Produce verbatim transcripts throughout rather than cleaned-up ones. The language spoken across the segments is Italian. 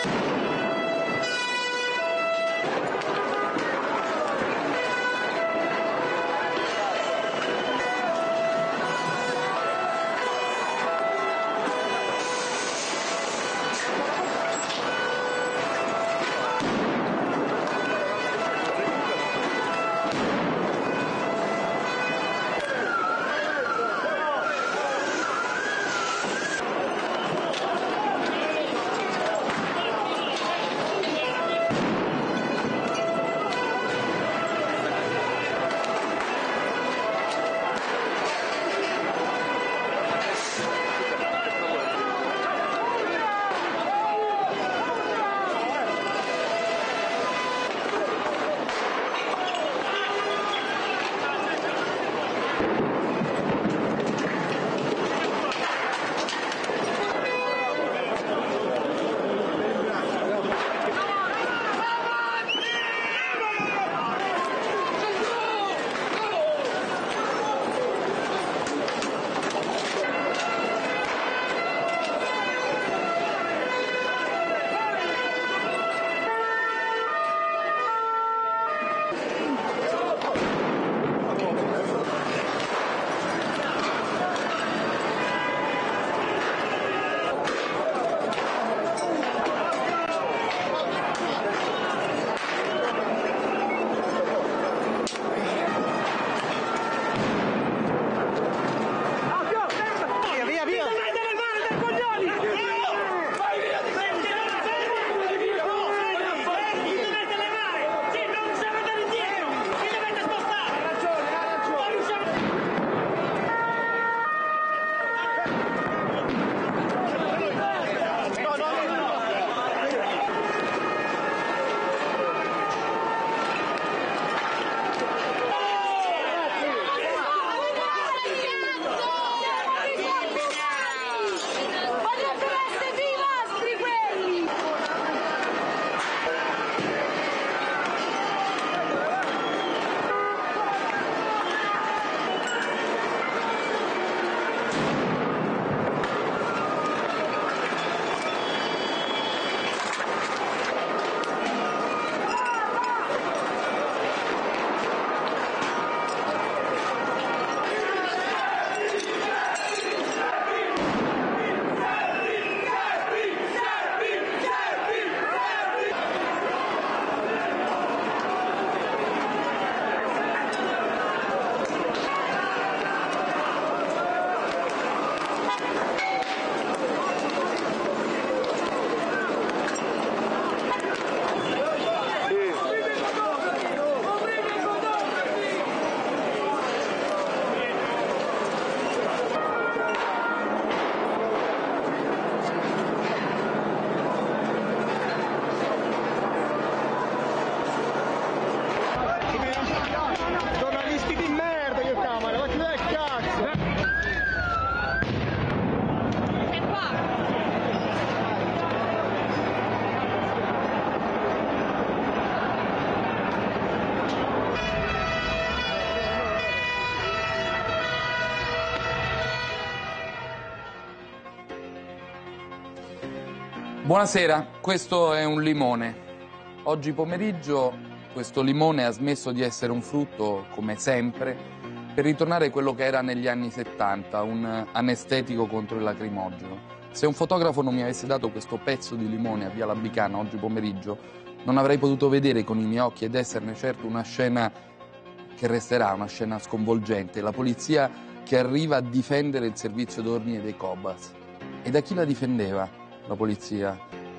Buonasera, questo è un limone. Oggi pomeriggio questo limone ha smesso di essere un frutto, come sempre, per ritornare a quello che era negli anni settanta, un anestetico contro il lacrimogeno. Se un fotografo non mi avesse dato questo pezzo di limone a Via Labicana oggi pomeriggio, non avrei potuto vedere con i miei occhi ed esserne certo una scena che resterà, una scena sconvolgente. La polizia che arriva a difendere il servizio d'ordine dei Cobas. E da chi la difendeva la polizia?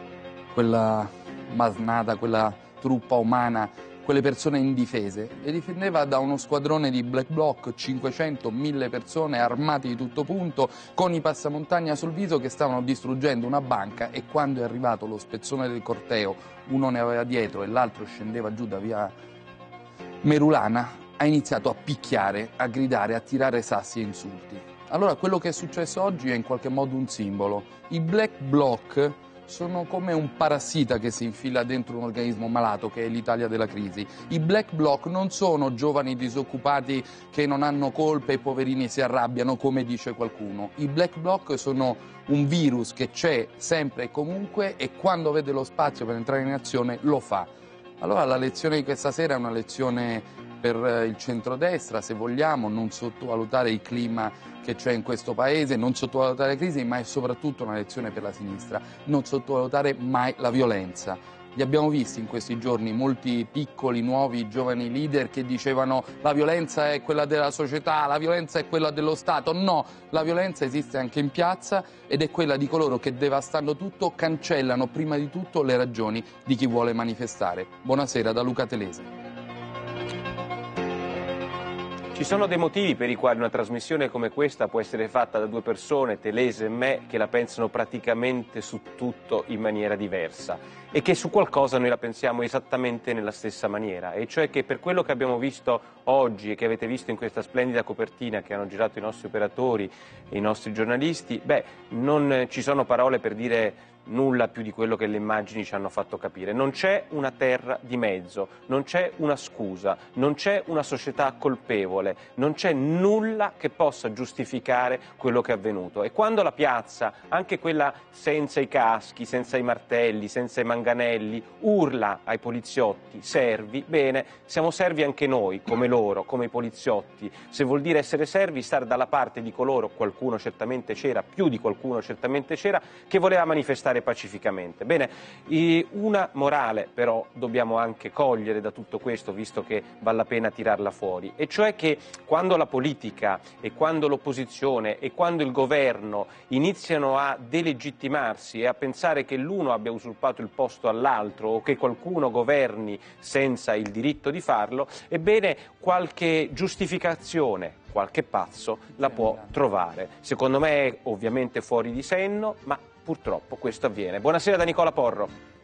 Quella masnada, quella truppa umana, quelle persone indifese. Le difendeva da uno squadrone di black bloc, cinquecento mille persone armati di tutto punto, con i passamontagna sul viso che stavano distruggendo una banca, e quando è arrivato lo spezzone del corteo, uno ne aveva dietro e l'altro scendeva giù da via Merulana, ha iniziato a picchiare, a gridare, a tirare sassi e insulti. Allora quello che è successo oggi è in qualche modo un simbolo. I black bloc sono come un parassita che si infila dentro un organismo malato che è l'Italia della crisi. I black bloc non sono giovani disoccupati che non hanno colpe e i poverini si arrabbiano, come dice qualcuno. I black bloc sono un virus che c'è sempre e comunque e quando vede lo spazio per entrare in azione lo fa. Allora la lezione di questa sera è una lezione per il centrodestra, se vogliamo, non sottovalutare il clima che c'è in questo paese, non sottovalutare la crisi, ma è soprattutto una lezione per la sinistra, non sottovalutare mai la violenza. Li abbiamo visti in questi giorni molti piccoli, nuovi, giovani leader che dicevano la violenza è quella della società, la violenza è quella dello Stato. No, la violenza esiste anche in piazza ed è quella di coloro che, devastando tutto, cancellano prima di tutto le ragioni di chi vuole manifestare. Buonasera da Luca Telese. Ci sono dei motivi per i quali una trasmissione come questa può essere fatta da due persone, Telese e me, che la pensano praticamente su tutto in maniera diversa e che su qualcosa noi la pensiamo esattamente nella stessa maniera, e cioè che per quello che abbiamo visto oggi e che avete visto in questa splendida copertina che hanno girato i nostri operatori e i nostri giornalisti, beh, non ci sono parole per dire nulla più di quello che le immagini ci hanno fatto capire. Non c'è una terra di mezzo, non c'è una scusa, non c'è una società colpevole, non c'è nulla che possa giustificare quello che è avvenuto. E quando la piazza, anche quella senza i caschi, senza i martelli, senza i manganelli, urla ai poliziotti servi, bene, siamo servi anche noi, come loro, come i poliziotti. Se vuol dire essere servi, stare dalla parte di coloro, qualcuno certamente c'era, più di qualcuno certamente c'era, che voleva manifestare pacificamente. Bene, una morale però dobbiamo anche cogliere da tutto questo, visto che vale la pena tirarla fuori, e cioè che quando la politica e quando l'opposizione e quando il governo iniziano a delegittimarsi e a pensare che l'uno abbia usurpato il posto all'altro o che qualcuno governi senza il diritto di farlo, ebbene qualche giustificazione, qualche pazzo la può trovare. Secondo me è ovviamente fuori di senno, ma purtroppo questo avviene. Buonasera da Nicola Porro.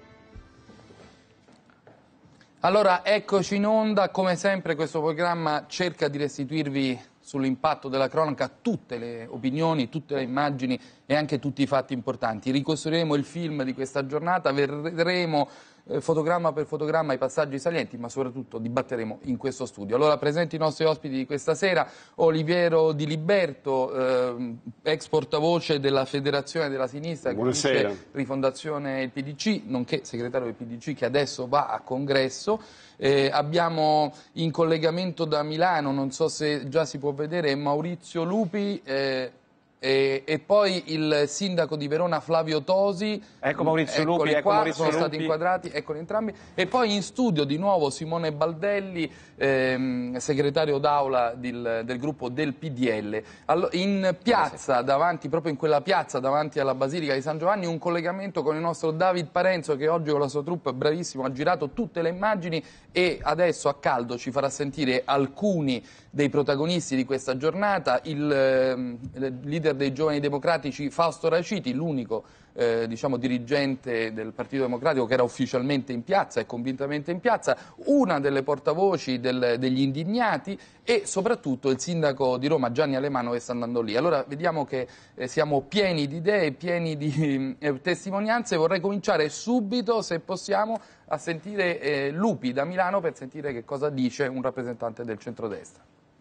Allora, eccoci in onda. Come sempre questo programma cerca di restituirvi sull'impatto della cronaca tutte le opinioni, tutte le immagini e anche tutti i fatti importanti. Ricostruiremo il film di questa giornata, vedremo eh, fotogramma per fotogramma i passaggi salienti, ma soprattutto dibatteremo in questo studio. Allora, presenti i nostri ospiti di questa sera: Oliviero Di Liberto, eh, ex portavoce della Federazione della Sinistra, che dice Rifondazione il P D C, nonché segretario del P D C che adesso va a congresso. Eh, abbiamo in collegamento da Milano, non so se già si può vedere, Maurizio Lupi eh, e, e poi il sindaco di Verona Flavio Tosi. Ecco Maurizio Eccoli Lupi, ecco qua, Maurizio sono Lupi. stati inquadrati, eccoli entrambi. E poi in studio di nuovo Simone Baldelli, ehm, segretario d'aula del, del gruppo del P D L. Allo, in piazza, davanti, proprio in quella piazza davanti alla Basilica di San Giovanni, un collegamento con il nostro David Parenzo, che oggi con la sua troupe, bravissimo, ha girato tutte le immagini e adesso a caldo ci farà sentire alcuni dei protagonisti di questa giornata. Il, eh, il leader dei Giovani Democratici Fausto Raciti, l'unico eh, diciamo, dirigente del Partito Democratico che era ufficialmente in piazza e convintamente in piazza, una delle portavoci del, degli indignati e soprattutto il sindaco di Roma Gianni Alemanno, che sta andando lì. Allora vediamo che eh, siamo pieni di idee, pieni di eh, testimonianze. Vorrei cominciare subito, se possiamo, a sentire eh, Lupi da Milano per sentire che cosa dice un rappresentante del centrodestra.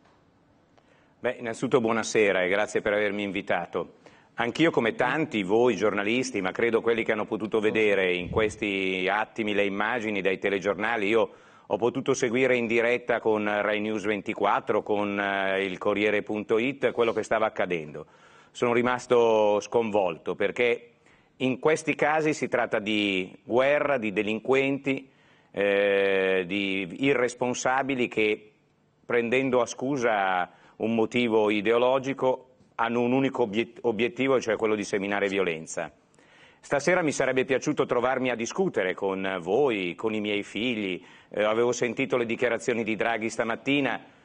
Beh, innanzitutto buonasera e grazie per avermi invitato. Anch'io, come tanti voi giornalisti, ma credo quelli che hanno potuto vedere in questi attimi le immagini dai telegiornali, io ho potuto seguire in diretta con Rai News ventiquattro, con eh, il Corriere punto it, quello che stava accadendo. Sono rimasto sconvolto perché in questi casi si tratta di guerra, di delinquenti, eh, di irresponsabili che, prendendo a scusa un motivo ideologico, hanno un unico obiettivo, cioè quello di seminare violenza. Stasera mi sarebbe piaciuto trovarmi a discutere con voi, con i miei figli. Eh, avevo sentito le dichiarazioni di Draghi stamattina.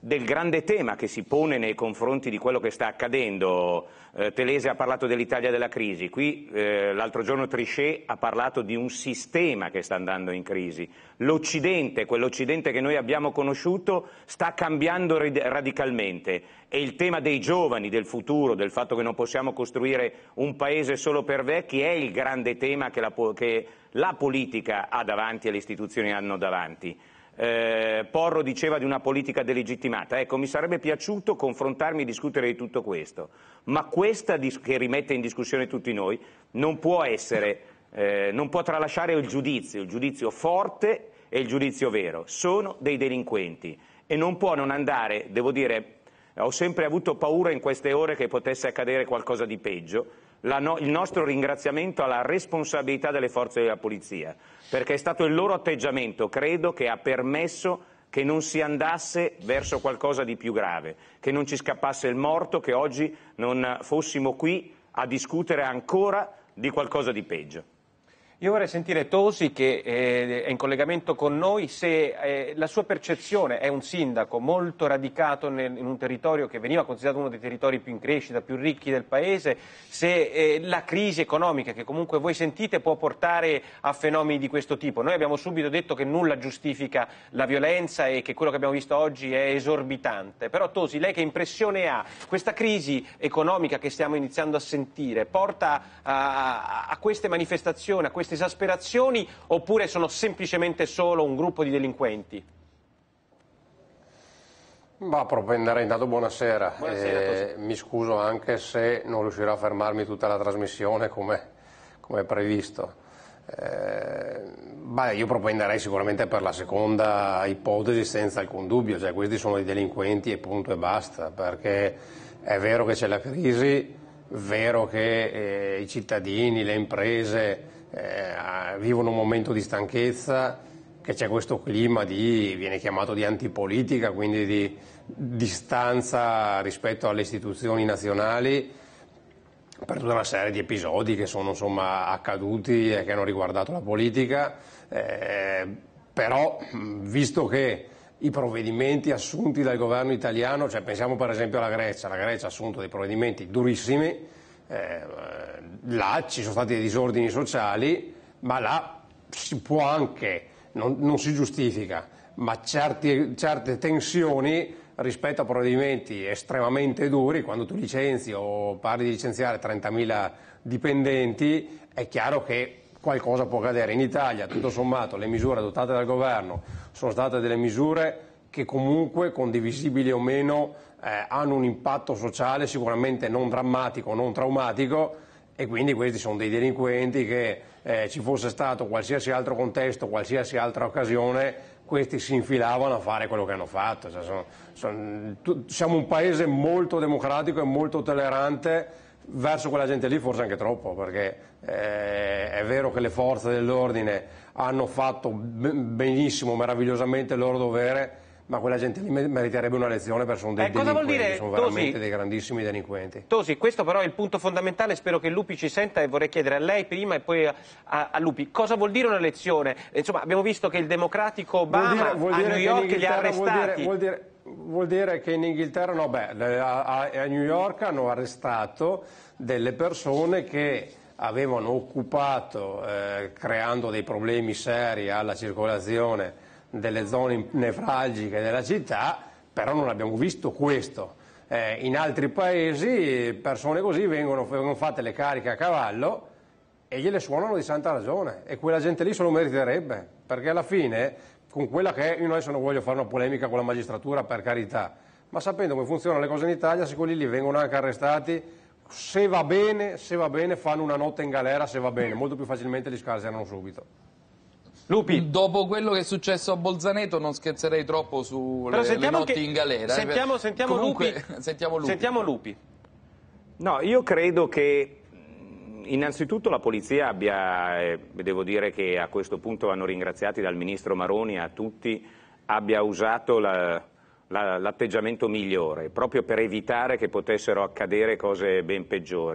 del grande tema che si pone nei confronti di quello che sta accadendo. Eh, Telese ha parlato dell'Italia della crisi, qui eh, l'altro giorno Trichet ha parlato di un sistema che sta andando in crisi. L'Occidente, quell'Occidente che noi abbiamo conosciuto, sta cambiando radicalmente e il tema dei giovani, del futuro, del fatto che non possiamo costruire un paese solo per vecchi è il grande tema che la, che la politica ha davanti e le istituzioni hanno davanti. Eh, Porro diceva di una politica delegittimata. Ecco, mi sarebbe piaciuto confrontarmi e discutere di tutto questo, ma questa che rimette in discussione tutti noi non può essere, eh, non può tralasciare il giudizio, il giudizio forte e il giudizio vero. Sono dei delinquenti e non può non andare, devo dire, ho sempre avuto paura in queste ore che potesse accadere qualcosa di peggio. La no, il nostro ringraziamento alla responsabilità delle forze della polizia, perché è stato il loro atteggiamento, credo, che ha permesso che non si andasse verso qualcosa di più grave, che non ci scappasse il morto, che oggi non fossimo qui a discutere ancora di qualcosa di peggio. Io vorrei sentire Tosi, che eh, è in collegamento con noi, se eh, la sua percezione, è un sindaco molto radicato nel, in un territorio che veniva considerato uno dei territori più in crescita, più ricchi del paese, se eh, la crisi economica che comunque voi sentite può portare a fenomeni di questo tipo. Noi abbiamo subito detto che nulla giustifica la violenza e che quello che abbiamo visto oggi è esorbitante, però Tosi, lei che impressione ha? Questa crisi economica che stiamo iniziando a sentire porta a, a queste manifestazioni, a queste esasperazioni, oppure sono semplicemente solo un gruppo di delinquenti? Ma propenderei, intanto buonasera, buonasera eh, mi scuso anche se non riuscirò a fermarmi tutta la trasmissione come, come previsto. Eh, beh, io propenderei sicuramente per la seconda ipotesi senza alcun dubbio, cioè questi sono i delinquenti e punto e basta, perché è vero che c'è la crisi, vero che eh, i cittadini, le imprese Eh, vivono un momento di stanchezza, che c'è questo clima di, viene chiamato di antipolitica, quindi di distanza rispetto alle istituzioni nazionali per tutta una serie di episodi che sono insomma accaduti e che hanno riguardato la politica, eh, però visto che i provvedimenti assunti dal governo italiano, cioè pensiamo per esempio alla Grecia, la Grecia ha assunto dei provvedimenti durissimi. Eh, là ci sono stati dei disordini sociali, ma là si può anche, non, non si giustifica, ma certi, certe tensioni rispetto a provvedimenti estremamente duri, quando tu licenzi o parli di licenziare trentamila dipendenti, è chiaro che qualcosa può accadere. In Italia, tutto sommato, le misure adottate dal governo sono state delle misure che comunque, condivisibili o meno, eh, hanno un impatto sociale sicuramente non drammatico, non traumatico, e quindi questi sono dei delinquenti che eh, ci fosse stato qualsiasi altro contesto, qualsiasi altra occasione, questi si infilavano a fare quello che hanno fatto. Cioè, sono, sono, tu, siamo un paese molto democratico e molto tollerante verso quella gente lì, forse anche troppo, perché eh, è vero che le forze dell'ordine hanno fatto benissimo, meravigliosamente il loro dovere, ma quella gente lì meriterebbe una lezione, perché sono dei eh, delinquenti, vuol dire, sono veramente Tosi, dei grandissimi delinquenti. Tosi, questo però è il punto fondamentale, spero che Lupi ci senta e vorrei chiedere a lei prima e poi a, a, a Lupi, cosa vuol dire una lezione? Insomma, abbiamo visto che il democratico Obama vuol dire, vuol dire a New York li ha arrestati. Vuol dire, vuol, dire, vuol dire che in Inghilterra, no, beh, a, a New York hanno arrestato delle persone che avevano occupato, eh, creando dei problemi seri alla circolazione delle zone nevralgiche della città, però non abbiamo visto questo. Eh, in altri paesi persone così vengono, vengono fatte le cariche a cavallo e gliele suonano di santa ragione, e quella gente lì se lo meriterebbe, perché alla fine, con quella che è, io adesso non voglio fare una polemica con la magistratura, per carità, ma sapendo come funzionano le cose in Italia, se quelli lì vengono anche arrestati, se va bene, se va bene fanno una notte in galera, se va bene, molto più facilmente li scarcerano subito. Lupi. Dopo quello che è successo a Bolzaneto non scherzerei troppo sulle le notti che... in galera. Sentiamo, eh. sentiamo, Comunque, Lupi. sentiamo Lupi. Sentiamo Lupi. No, io credo che innanzitutto la polizia abbia, eh, devo dire che a questo punto vanno ringraziati dal ministro Maroni, a tutti, abbia usato la, la, l'atteggiamento migliore, proprio per evitare che potessero accadere cose ben peggiori.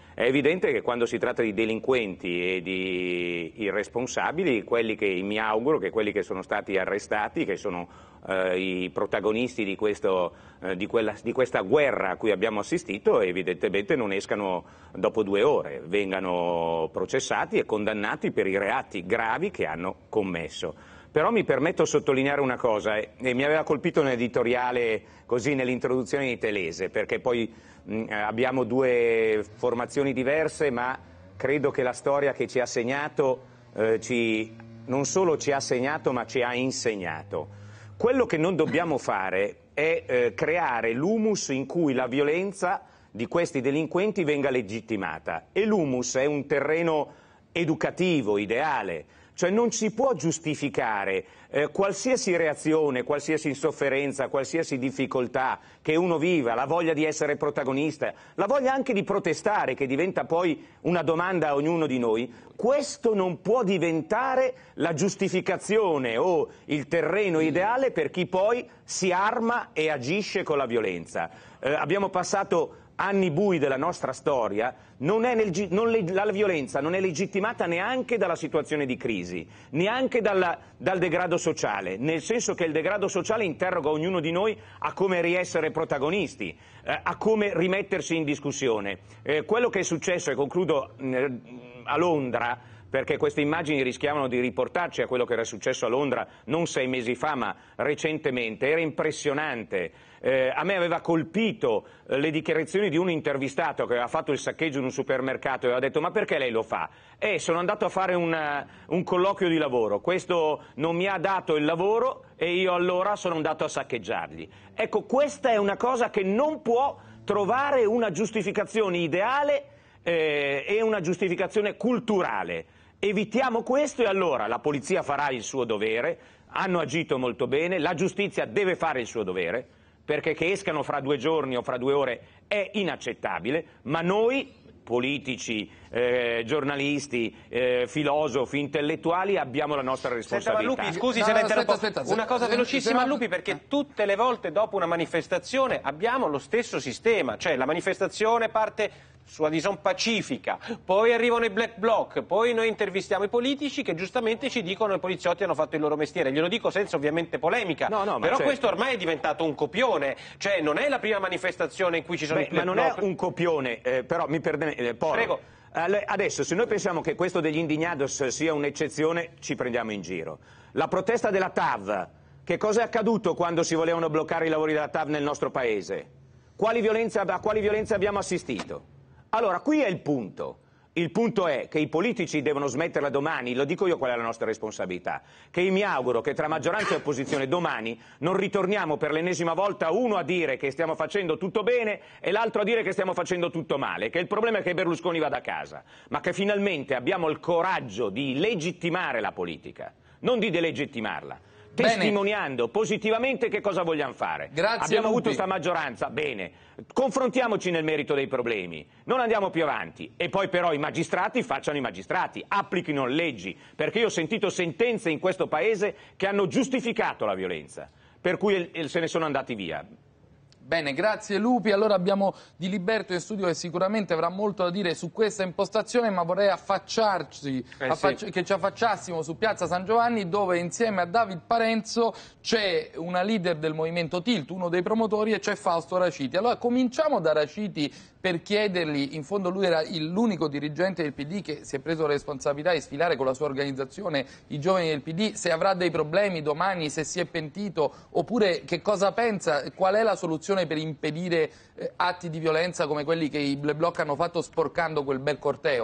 È evidente che quando si tratta di delinquenti e di irresponsabili, quelli che mi auguro che quelli che sono stati arrestati, che sono eh, i protagonisti di, questo, eh, di, quella, di questa guerra a cui abbiamo assistito, evidentemente non escano dopo due ore, vengano processati e condannati per i reati gravi che hanno commesso. Però mi permetto di sottolineare una cosa, e mi aveva colpito un editoriale così nell'introduzione di Telese, perché poi mh, abbiamo due formazioni diverse, ma credo che la storia che ci ha segnato, eh, ci, non solo ci ha segnato, ma ci ha insegnato. Quello che non dobbiamo fare è eh, creare l'humus in cui la violenza di questi delinquenti venga legittimata, e l'humus è un terreno educativo, ideale. Cioè non si può giustificare eh, qualsiasi reazione, qualsiasi insofferenza, qualsiasi difficoltà che uno viva, la voglia di essere protagonista, la voglia anche di protestare, che diventa poi una domanda a ognuno di noi. Questo non può diventare la giustificazione o il terreno ideale per chi poi si arma e agisce con la violenza. Eh, abbiamo passato anni bui della nostra storia, non è nel, non le, la violenza non è legittimata neanche dalla situazione di crisi, neanche dalla, dal degrado sociale, nel senso che il degrado sociale interroga ognuno di noi a come riessere protagonisti, eh, a come rimettersi in discussione. Eh, quello che è successo, e concludo, eh, a Londra, perché queste immagini rischiavano di riportarci a quello che era successo a Londra non sei mesi fa ma recentemente, era impressionante. Eh, a me aveva colpito eh, le dichiarazioni di un intervistato che aveva fatto il saccheggio in un supermercato e aveva detto: ma perché lei lo fa? Eh, sono andato a fare un, un colloquio di lavoro, questo non mi ha dato il lavoro e io allora sono andato a saccheggiargli. Ecco, questa è una cosa che non può trovare una giustificazione ideale eh, e una giustificazione culturale. Evitiamo questo e allora la polizia farà il suo dovere, hanno agito molto bene, la giustizia deve fare il suo dovere, perché che escano fra due giorni o fra due ore è inaccettabile, ma noi, politici, eh, giornalisti, eh, filosofi, intellettuali, abbiamo la nostra responsabilità. Senta, Lupi, scusi no, se no, la interrompo, aspetta, aspetta, una cosa se, velocissima, se no, Lupi, perché eh. tutte le volte dopo una manifestazione abbiamo lo stesso sistema, cioè la manifestazione parte su adesione pacifica, poi arrivano i black bloc, poi noi intervistiamo i politici che giustamente ci dicono che i poliziotti hanno fatto il loro mestiere. Glielo dico senza ovviamente polemica, no, no, però certo. Questo ormai è diventato un copione, cioè non è la prima manifestazione in cui ci sono Beh, i black bloc. Ma non è un copione, eh, però mi perdone, eh, Prego. Adesso, se noi pensiamo che questo degli indignados sia un'eccezione, ci prendiamo in giro. La protesta della T A V, che cosa è accaduto quando si volevano bloccare i lavori della T A V nel nostro paese? Quali violenze, a quali violenze abbiamo assistito? Allora, qui è il punto. Il punto è che i politici devono smetterla domani, lo dico io qual è la nostra responsabilità, che io mi auguro che tra maggioranza e opposizione domani non ritorniamo per l'ennesima volta uno a dire che stiamo facendo tutto bene e l'altro a dire che stiamo facendo tutto male, che il problema è che Berlusconi vada a casa, ma che finalmente abbiamo il coraggio di legittimare la politica, non di delegittimarla. Testimoniando Bene. positivamente che cosa vogliamo fare. Grazie, Abbiamo Lupi. avuto questa maggioranza, bene, confrontiamoci nel merito dei problemi, non andiamo più avanti e poi però i magistrati facciano i magistrati, applichino le leggi, perché io ho sentito sentenze in questo paese che hanno giustificato la violenza, per cui se ne sono andati via. Bene, grazie Lupi. Allora abbiamo Di Liberto in studio che sicuramente avrà molto da dire su questa impostazione, ma vorrei affacciarci, eh affacci sì. che ci affacciassimo su Piazza San Giovanni, dove insieme a David Parenzo c'è una leader del movimento Tilt, uno dei promotori, e c'è Fausto Raciti. Allora cominciamo da Raciti per chiedergli, in fondo lui era l'unico dirigente del P D che si è preso la responsabilità di sfilare con la sua organizzazione i giovani del P D, se avrà dei problemi domani, se si è pentito, oppure che cosa pensa, qual è la soluzione per impedire eh, atti di violenza come quelli che i Black Bloc hanno fatto sporcando quel bel corteo?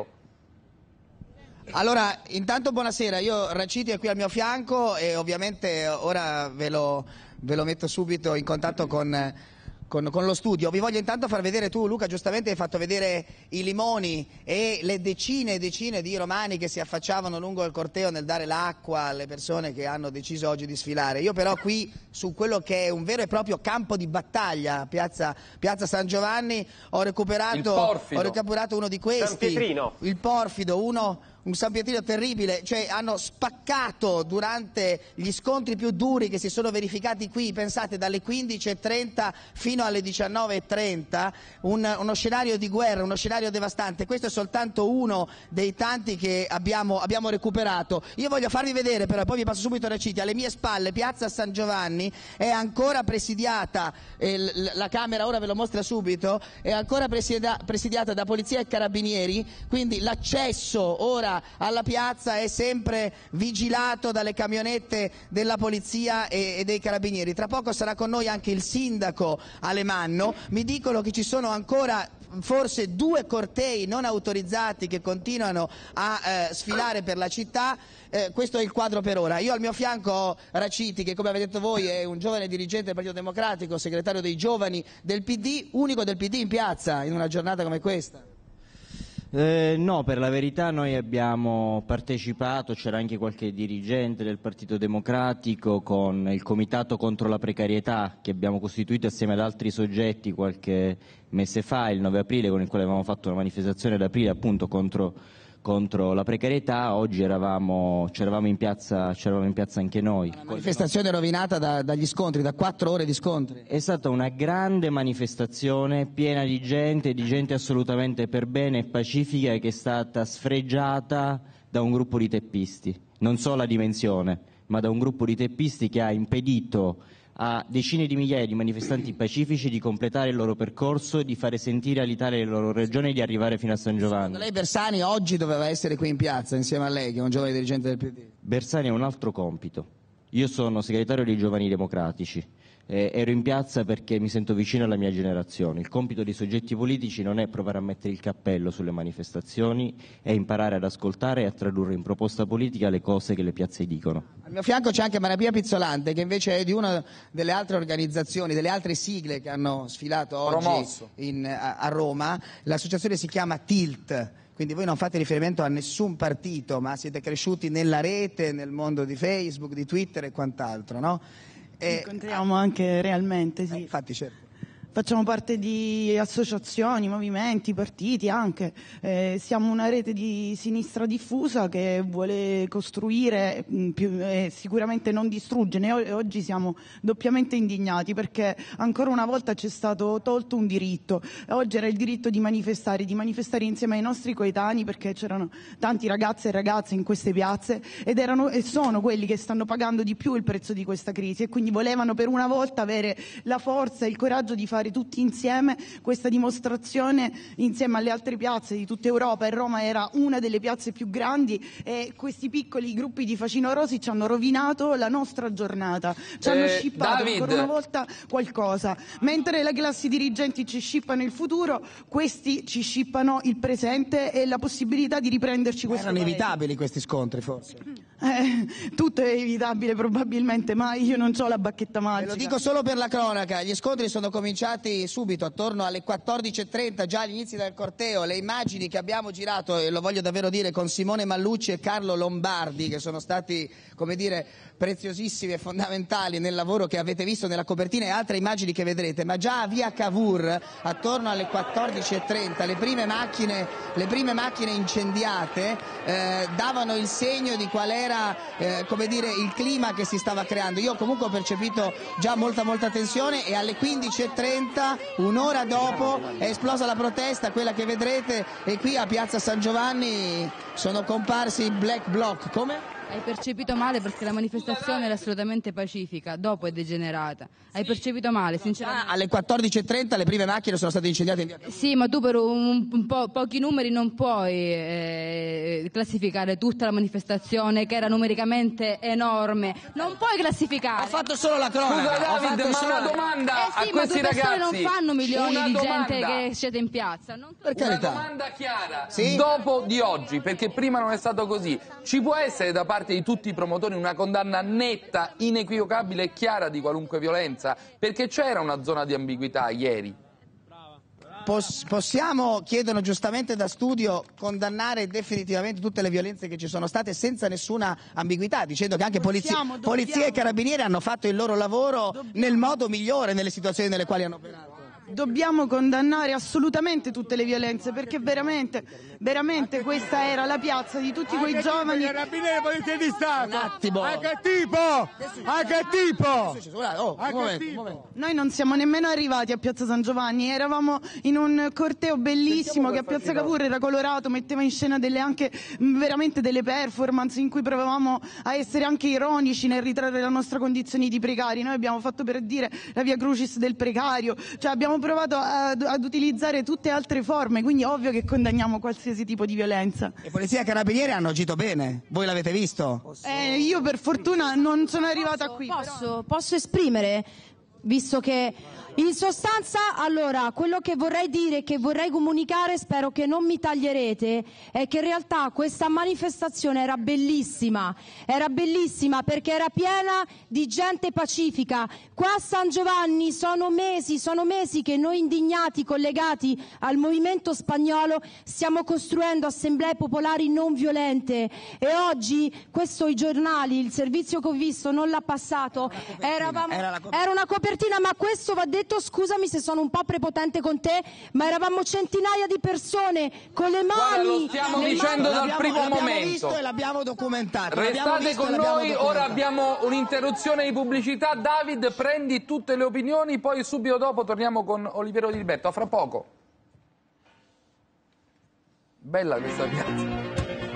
Allora, intanto buonasera, io Raciti è qui al mio fianco e ovviamente ora ve lo, ve lo metto subito in contatto con, con, con lo studio. Vi voglio intanto far vedere, tu Luca giustamente hai fatto vedere i limoni e le decine e decine di romani che si affacciavano lungo il corteo nel dare l'acqua alle persone che hanno deciso oggi di sfilare. Io però qui su quello che è un vero e proprio campo di battaglia, piazza, piazza San Giovanni, ho recuperato, ho recuperato uno di questi, il Porfido, uno... un San Pietrino terribile, cioè hanno spaccato durante gli scontri più duri che si sono verificati qui, pensate dalle quindici e trenta fino alle diciannove e trenta, un, uno scenario di guerra, uno scenario devastante. Questo è soltanto uno dei tanti che abbiamo, abbiamo recuperato. Io voglio farvi vedere, però poi vi passo subito Raciti, alle mie spalle piazza San Giovanni è ancora presidiata, eh, la Camera ora ve lo mostra subito, è ancora presidia, presidiata da polizia e carabinieri, quindi l'accesso ora alla piazza è sempre vigilato dalle camionette della polizia e, e dei carabinieri. Tra poco sarà con noi anche il sindaco Alemanno. Mi dicono che ci sono ancora forse due cortei non autorizzati che continuano a eh, sfilare per la città. Eh, questo è il quadro per ora. Io al mio fianco ho Raciti, che come avete detto voi è un giovane dirigente del Partito Democratico, segretario dei giovani del P D, unico del P D in piazza in una giornata come questa. Eh, no, per la verità noi abbiamo partecipato, c'era anche qualche dirigente del Partito Democratico con il Comitato contro la precarietà che abbiamo costituito assieme ad altri soggetti qualche mese fa, il nove aprile, con il quale avevamo fatto una manifestazione ad aprile appunto contro, contro la precarietà. Oggi eravamo, c'eravamo in piazza, c'eravamo in piazza anche noi. Una manifestazione rovinata da, dagli scontri, da quattro ore di scontri. È stata una grande manifestazione piena di gente, di gente assolutamente per bene e pacifica, che è stata sfregiata da un gruppo di teppisti, non solo la dimensione, ma da un gruppo di teppisti che ha impedito a decine di migliaia di manifestanti pacifici di completare il loro percorso, di fare sentire all'Italia le loro ragioni e di arrivare fino a San Giovanni. Secondo lei Bersani oggi doveva essere qui in piazza insieme a lei, che è un giovane dirigente del P D? Bersani ha un altro compito. Io sono segretario dei Giovani Democratici. Eh, ero in piazza perché mi sento vicino alla mia generazione. Il compito dei soggetti politici non è provare a mettere il cappello sulle manifestazioni, è imparare ad ascoltare e a tradurre in proposta politica le cose che le piazze dicono. Al mio fianco c'è anche Maria Pia Pizzolante, che invece è di una delle altre organizzazioni, delle altre sigle che hanno sfilato oggi in, a, a Roma. L'associazione si chiama Tilt. Quindi voi non fate riferimento a nessun partito, ma siete cresciuti nella rete, nel mondo di Facebook, di Twitter e quant'altro, no? Ci incontriamo anche realmente, sì. Eh, infatti, certo. Facciamo parte di associazioni, movimenti, partiti anche. Eh, siamo una rete di sinistra diffusa che vuole costruire, mh, più, eh, sicuramente non distruggere. E oggi siamo doppiamente indignati perché ancora una volta ci è stato tolto un diritto. Oggi era il diritto di manifestare, di manifestare insieme ai nostri coetanei, perché c'erano tanti ragazzi e ragazze in queste piazze ed erano e sono quelli che stanno pagando di più il prezzo di questa crisi, e quindi volevano per una volta avere la forza e il coraggio di fare tutti insieme questa dimostrazione insieme alle altre piazze di tutta Europa, e Roma era una delle piazze più grandi, e questi piccoli gruppi di facinorosi ci hanno rovinato la nostra giornata, ci eh, hanno scippato David. ancora una volta qualcosa. Mentre le classi dirigenti ci scippano il futuro, questi ci scippano il presente e la possibilità di riprenderci questo Erano paese. inevitabili questi scontri, forse? Eh, tutto è evitabile probabilmente, ma io non ho la bacchetta magica. Ve lo dico solo per la cronaca, gli scontri sono cominciati subito, attorno alle quattordici e trenta, già agli inizi del corteo. Le immagini che abbiamo girato, e lo voglio davvero dire, con Simone Mallucci e Carlo Lombardi, che sono stati, come dire, preziosissimi e fondamentali nel lavoro che avete visto nella copertina e altre immagini che vedrete, ma già a via Cavour, attorno alle quattordici e trenta, le prime macchine, le prime macchine incendiate eh, davano il segno di qual era eh, come dire, il clima che si stava creando. Io comunque ho percepito già molta molta tensione, e alle quindici e trenta, un'ora dopo, è esplosa la protesta, quella che vedrete, e qui a piazza San Giovanni sono comparsi i Black Bloc. Come? Hai percepito male perché la manifestazione era assolutamente pacifica, dopo è degenerata. Hai percepito male, sinceramente. Ah, alle quattordici e trenta le prime macchine sono state incendiate in via Cavour. Sì, ma tu per un, un po', pochi numeri non puoi eh, classificare tutta la manifestazione, che era numericamente enorme. Non puoi classificare. Ho fatto solo la cronaca. Scusa David, ma solo... una domanda eh sì, a questi ma due persone ragazzi. non fanno milioni una di domanda. gente che siete in piazza. Non Per Una carità. domanda chiara, Sì? dopo di oggi, perché prima non è stato così, ci può essere da parte di tutti i promotori una condanna netta, inequivocabile e chiara di qualunque violenza? Perché c'era una zona di ambiguità ieri. Pos- possiamo, chiedono giustamente da studio, condannare definitivamente tutte le violenze che ci sono state senza nessuna ambiguità, dicendo che anche polizia, Possiamo, polizia e carabinieri hanno fatto il loro lavoro Dobbiamo. nel modo migliore nelle situazioni nelle quali hanno operato. Dobbiamo condannare assolutamente tutte le violenze, perché veramente veramente questa era la piazza di tutti quei giovani. Carabinieri, polizia di Stato. Un attimo. A che tipo? A che tipo? Oh, A un che momento, un tipo? momento. Noi non siamo nemmeno arrivati a Piazza San Giovanni, eravamo in un corteo bellissimo che a Piazza Cavour era colorato, metteva in scena delle anche mh, veramente delle performance in cui provavamo a essere anche ironici nel ritrarre la nostra condizione di precari. Noi abbiamo fatto, per dire, la via crucis del precario, cioè abbiamo provato ad, ad utilizzare tutte altre forme, quindi è ovvio che condanniamo qualsiasi tipo di violenza. E polizia e carabinieri hanno agito bene, voi l'avete visto? Eh, io per fortuna non sono arrivata qui. Posso, posso esprimere, visto che in sostanza, allora, quello che vorrei dire, che vorrei comunicare, spero che non mi taglierete, è che in realtà questa manifestazione era bellissima, era bellissima perché era piena di gente pacifica. Qua a San Giovanni sono mesi, sono mesi che noi indignati, collegati al movimento spagnolo, stiamo costruendo assemblee popolari non violente, e oggi questo i giornali, il servizio che ho visto non l'ha passato, eravamo, era una copertina, ma questo va detto, scusami se sono un po' prepotente con te, ma eravamo centinaia di persone con le mani. Guarda, lo stiamo dicendo dal primo l'abbiamo momento. visto e l'abbiamo documentato. Restate l'abbiamo visto con e l'abbiamo noi, ora documentato. abbiamo un'interruzione di pubblicità. David, prendi tutte le opinioni, poi subito dopo torniamo con Oliviero Di Liberto. A fra poco. Bella questa piazza.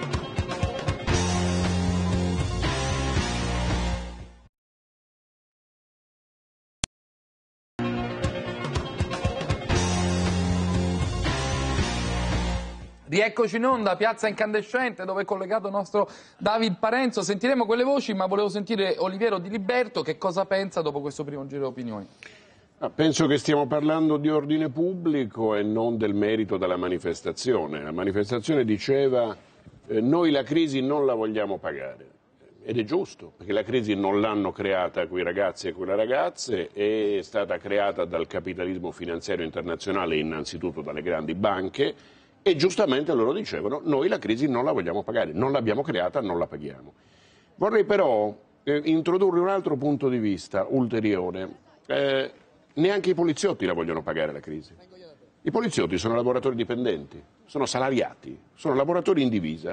Rieccoci in onda, Piazza Incandescente, dove è collegato il nostro David Parenzo. Sentiremo quelle voci, ma volevo sentire Oliviero Di Liberto che cosa pensa dopo questo primo giro di opinioni. Ah, penso che stiamo parlando di ordine pubblico e non del merito della manifestazione. La manifestazione diceva eh, noi la crisi non la vogliamo pagare. Ed è giusto, perché la crisi non l'hanno creata quei ragazzi e quelle ragazze, è stata creata dal capitalismo finanziario internazionale e innanzitutto dalle grandi banche. E giustamente loro dicevano noi la crisi non la vogliamo pagare, non l'abbiamo creata, non la paghiamo. Vorrei però eh, introdurre un altro punto di vista ulteriore. Eh, neanche i poliziotti la vogliono pagare la crisi. I poliziotti sono lavoratori dipendenti, sono salariati, sono lavoratori in divisa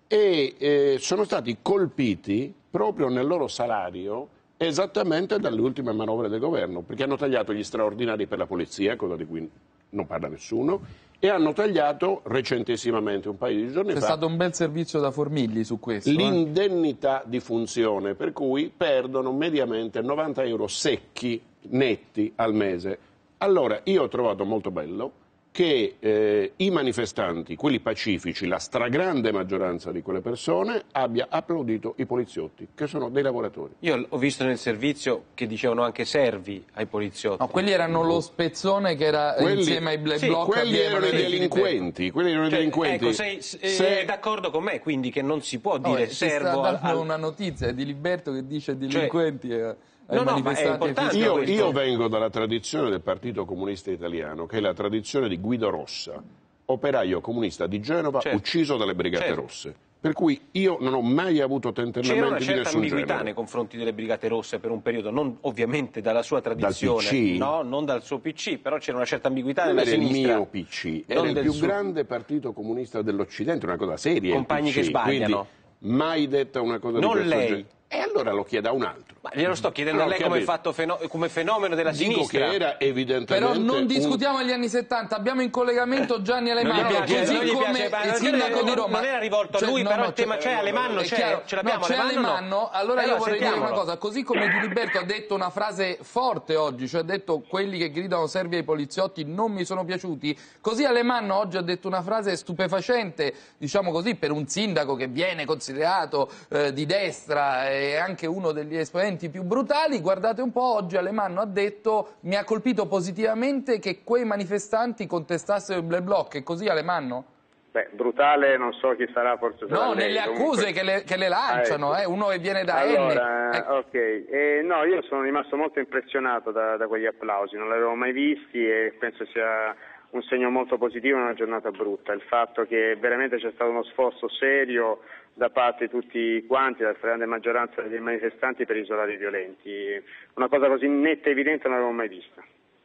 e eh, sono stati colpiti proprio nel loro salario esattamente dalle ultime manovre del governo, perché hanno tagliato gli straordinari per la polizia, cosa di cui non parla nessuno, e hanno tagliato recentissimamente, un paio di giorni fa, c'è stato un bel servizio da Formigli su questo. l'indennità eh? di funzione, per cui perdono mediamente novanta euro secchi, netti, al mese. Allora, io ho trovato molto bello che eh, i manifestanti, quelli pacifici, la stragrande maggioranza di quelle persone, abbia applaudito i poliziotti, che sono dei lavoratori. Io ho visto nel servizio che dicevano anche servi ai poliziotti. No, quelli erano lo spezzone che era Quelli, insieme ai Black sì, Bloc. quelli erano i delinquenti, quelli erano i Cioè, delinquenti. ecco, sei, eh, Se- d'accordo con me, quindi, che non si può No, dire ci servo sta al, dando al... una notizia di Liberto che dice delinquenti e ai No, no, ma è manifestanti. importante fiscali. Io, questo. io vengo dalla tradizione del Partito Comunista Italiano, che è la tradizione di Guido Rossa, operaio comunista di Genova, Certo. ucciso dalle Brigate Certo. Rosse. Per cui io non ho mai avuto C'era una tentennamenti di certa nessun ambiguità genere. nei confronti delle Brigate Rosse per un periodo, non ovviamente dalla sua tradizione, P C? no, non dal suo P C, però c'era una certa ambiguità Non nella era il sinistra. mio P C, non era il del più suo. grande partito comunista dell'Occidente, una cosa seria. il Compagni P C, che sbagliano. Quindi mai detta una cosa Non di questo lei. genere. E allora lo chieda a un altro. Ma glielo sto chiedendo No, a lei che come, ha detto? fatto feno- come fenomeno della Dico sinistra. che era evidentemente Però non un- discutiamo gli anni settanta, abbiamo in collegamento Gianni Non Alemanno, gli piace, così non gli come piace, ma il non- sindaco di non- Roma. non era rivolto a lui, però il tema c'è, Alemanno è c'è, chiaro. ce l'abbiamo, No, c'è Alemanno no. Alemanno, allora io Allora, vorrei dire una sentiamolo. cosa, così come Di Liberto ha detto una frase forte oggi, cioè ha detto quelli che gridano servi ai poliziotti non mi sono piaciuti, così Alemanno oggi ha detto una frase stupefacente, diciamo così, per un sindaco che viene considerato eh, di destra e anche uno degli esponenti più brutali. Guardate un po', oggi Alemanno ha detto mi ha colpito positivamente che quei manifestanti contestassero il Black Bloc, è così Alemanno? Beh, brutale non so chi sarà, forse sarà No, lei, nelle comunque. accuse che le, che le lanciano, Ah, eh, ecco. uno che viene da Allora, Enni. Ecco. ok, eh, no, io sono rimasto molto impressionato da, da quegli applausi, non li avevo mai visti e penso sia un segno molto positivo in una giornata brutta, il fatto che veramente c'è stato uno sforzo serio da parte di tutti quanti, dalla stragrande maggioranza dei manifestanti per isolare i violenti. Una cosa così netta e evidente non l'avevo mai vista.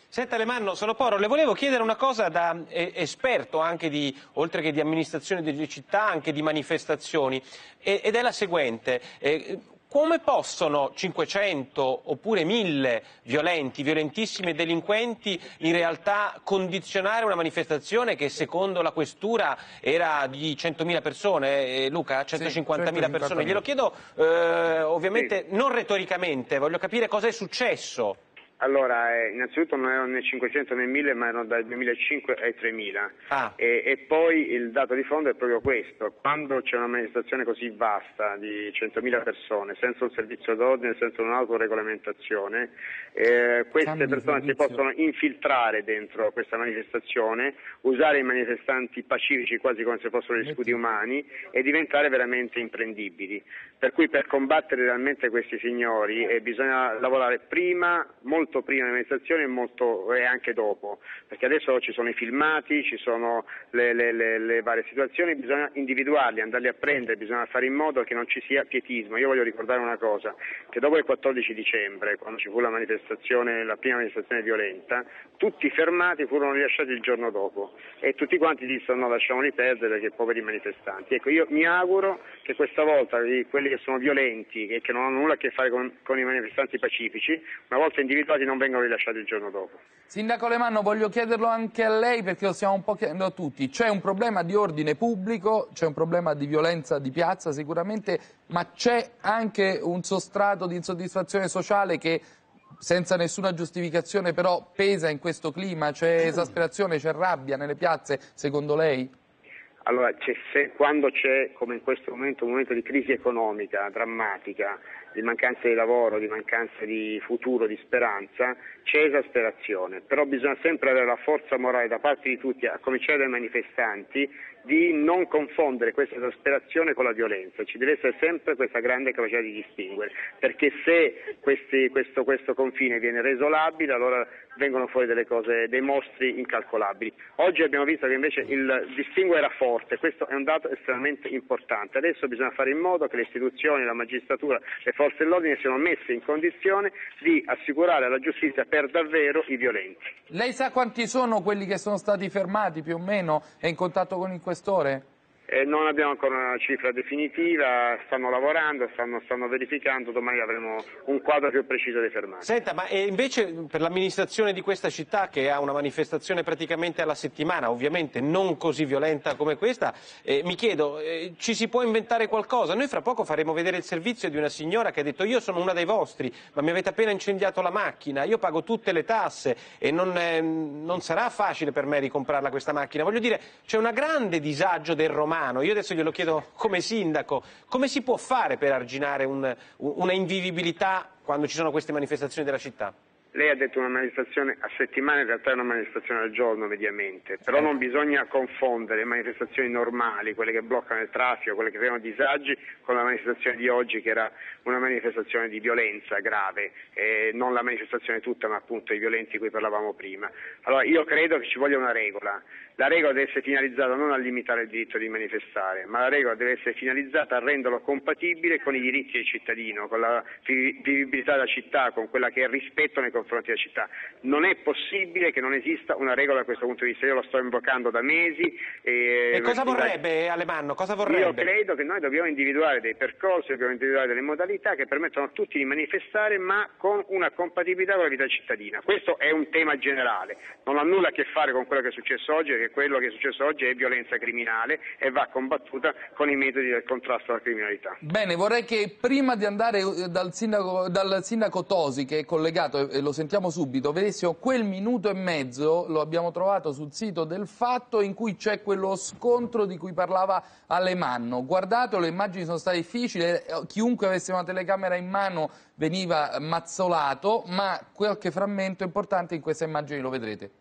Senta Alemanno, sono Porro, le volevo chiedere una cosa da eh, esperto anche di, oltre che di amministrazione delle città, anche di manifestazioni, e, ed è la seguente. Eh, Come possono cinquecento oppure mille violenti, violentissimi delinquenti in realtà condizionare una manifestazione che secondo la questura era di centomila persone, eh, Luca? centocinquantamila persone. Glielo chiedo eh, ovviamente sì. non retoricamente, voglio capire cosa è successo. Allora, eh, innanzitutto non erano né cinquecento né mille, ma erano dal duemilacinque ai tremila. Ah. E, e poi il dato di fondo è proprio questo: quando c'è una manifestazione così vasta di centomila persone, senza un servizio d'ordine, senza un'autoregolamentazione, eh, queste persone si possono infiltrare dentro questa manifestazione, usare i manifestanti pacifici quasi come se fossero gli scudi umani e diventare veramente imprendibili. Per cui per combattere realmente questi signori eh, bisogna lavorare prima, molto prima delle manifestazioni e, molto, e anche dopo, perché adesso ci sono i filmati, ci sono le, le, le, le varie situazioni, bisogna individuarli, andarli a prendere, bisogna fare in modo che non ci sia pietismo. Io voglio ricordare una cosa, che dopo il quattordici dicembre, quando ci fu la manifestazione, la prima manifestazione violenta, tutti i fermati furono rilasciati il giorno dopo e tutti quanti dissero no, lasciamoli perdere perché poveri manifestanti. Ecco, io mi auguro che questa volta quelli che sono violenti e che non hanno nulla a che fare con, con i manifestanti pacifici, una volta individuati non vengono rilasciati il giorno dopo. Sindaco Alemanno, voglio chiederlo anche a lei perché lo stiamo un po' chiedendo a tutti. C'è un problema di ordine pubblico, c'è un problema di violenza di piazza sicuramente, ma c'è anche un sostrato di insoddisfazione sociale che senza nessuna giustificazione però pesa in questo clima, c'è esasperazione, c'è rabbia nelle piazze, secondo lei? Allora, c'è, se, quando c'è, come in questo momento, un momento di crisi economica drammatica, di mancanza di lavoro, di mancanza di futuro, di speranza, c'è esasperazione, però bisogna sempre avere la forza morale da parte di tutti, a cominciare dai manifestanti, di non confondere questa esasperazione con la violenza. Ci deve essere sempre questa grande capacità di distinguere, perché se questi, questo, questo confine viene reso labile, allora vengono fuori delle cose, dei mostri incalcolabili. Oggi abbiamo visto che invece il distinguo era forte, questo è un dato estremamente importante. Adesso bisogna fare in modo che le istituzioni, la magistratura, le forze dell'ordine siano messe in condizione di assicurare alla giustizia per davvero i violenti. Lei sa quanti sono quelli che sono stati fermati più o meno? È in contatto con il questore? Eh, non abbiamo ancora una cifra definitiva, stanno lavorando, stanno, stanno verificando, domani avremo un quadro più preciso dei fermati. Senta, ma e invece per l'amministrazione di questa città, che ha una manifestazione praticamente alla settimana, ovviamente non così violenta come questa, eh, mi chiedo, eh, ci si può inventare qualcosa? Noi fra poco faremo vedere il servizio di una signora che ha detto io sono una dei vostri, ma mi avete appena incendiato la macchina, io pago tutte le tasse e non, eh, non sarà facile per me ricomprarla questa macchina. Voglio dire, c'è un grande disagio del romano. Io adesso glielo chiedo come sindaco, come si può fare per arginare un, una invivibilità quando ci sono queste manifestazioni della città? Lei ha detto una manifestazione a settimana, in realtà è una manifestazione al giorno mediamente, però non bisogna confondere le manifestazioni normali, quelle che bloccano il traffico, quelle che creano disagi, con la manifestazione di oggi che era una manifestazione di violenza grave, eh, non la manifestazione tutta ma appunto i violenti di cui parlavamo prima. Allora io credo che ci voglia una regola. La regola deve essere finalizzata non a limitare il diritto di manifestare, ma la regola deve essere finalizzata a renderlo compatibile con i diritti del cittadino, con la vivibilità della città, con quella che è il rispetto nei confronti della città. Non è possibile che non esista una regola da questo punto di vista, io lo sto invocando da mesi. E, e cosa vorrebbe Alemanno? Cosa vorrebbe? Io credo che noi dobbiamo individuare dei percorsi, dobbiamo individuare delle modalità che permettono a tutti di manifestare ma con una compatibilità con la vita cittadina. Questo è un tema generale, non ha nulla a che fare con quello che è successo oggi, perché quello che è successo oggi è violenza criminale e va combattuta con i metodi del contrasto alla criminalità. Bene, vorrei che prima di andare dal sindaco, dal sindaco Tosi, che è collegato e lo sentiamo subito, vedessimo quel minuto e mezzo, lo abbiamo trovato sul sito del Fatto, in cui c'è quello scontro di cui parlava Alemanno. Guardate, le immagini sono state difficili, chiunque avesse una telecamera in mano veniva mazzolato, ma qualche frammento importante in queste immagini lo vedrete.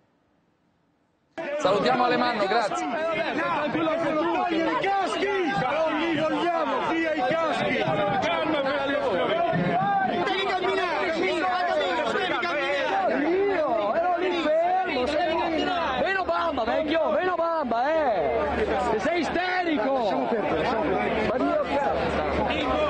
Salutiamo Alemanno, grazie. Via i caschi! Non li vogliamo, via i caschi! Calma per Alemanno! Devi camminare, devi camminare! Io, ero lì fermo, sei camminare! Meno bamba, vecchio, meno bamba, eh! Sei isterico! Ma Dio cazzo!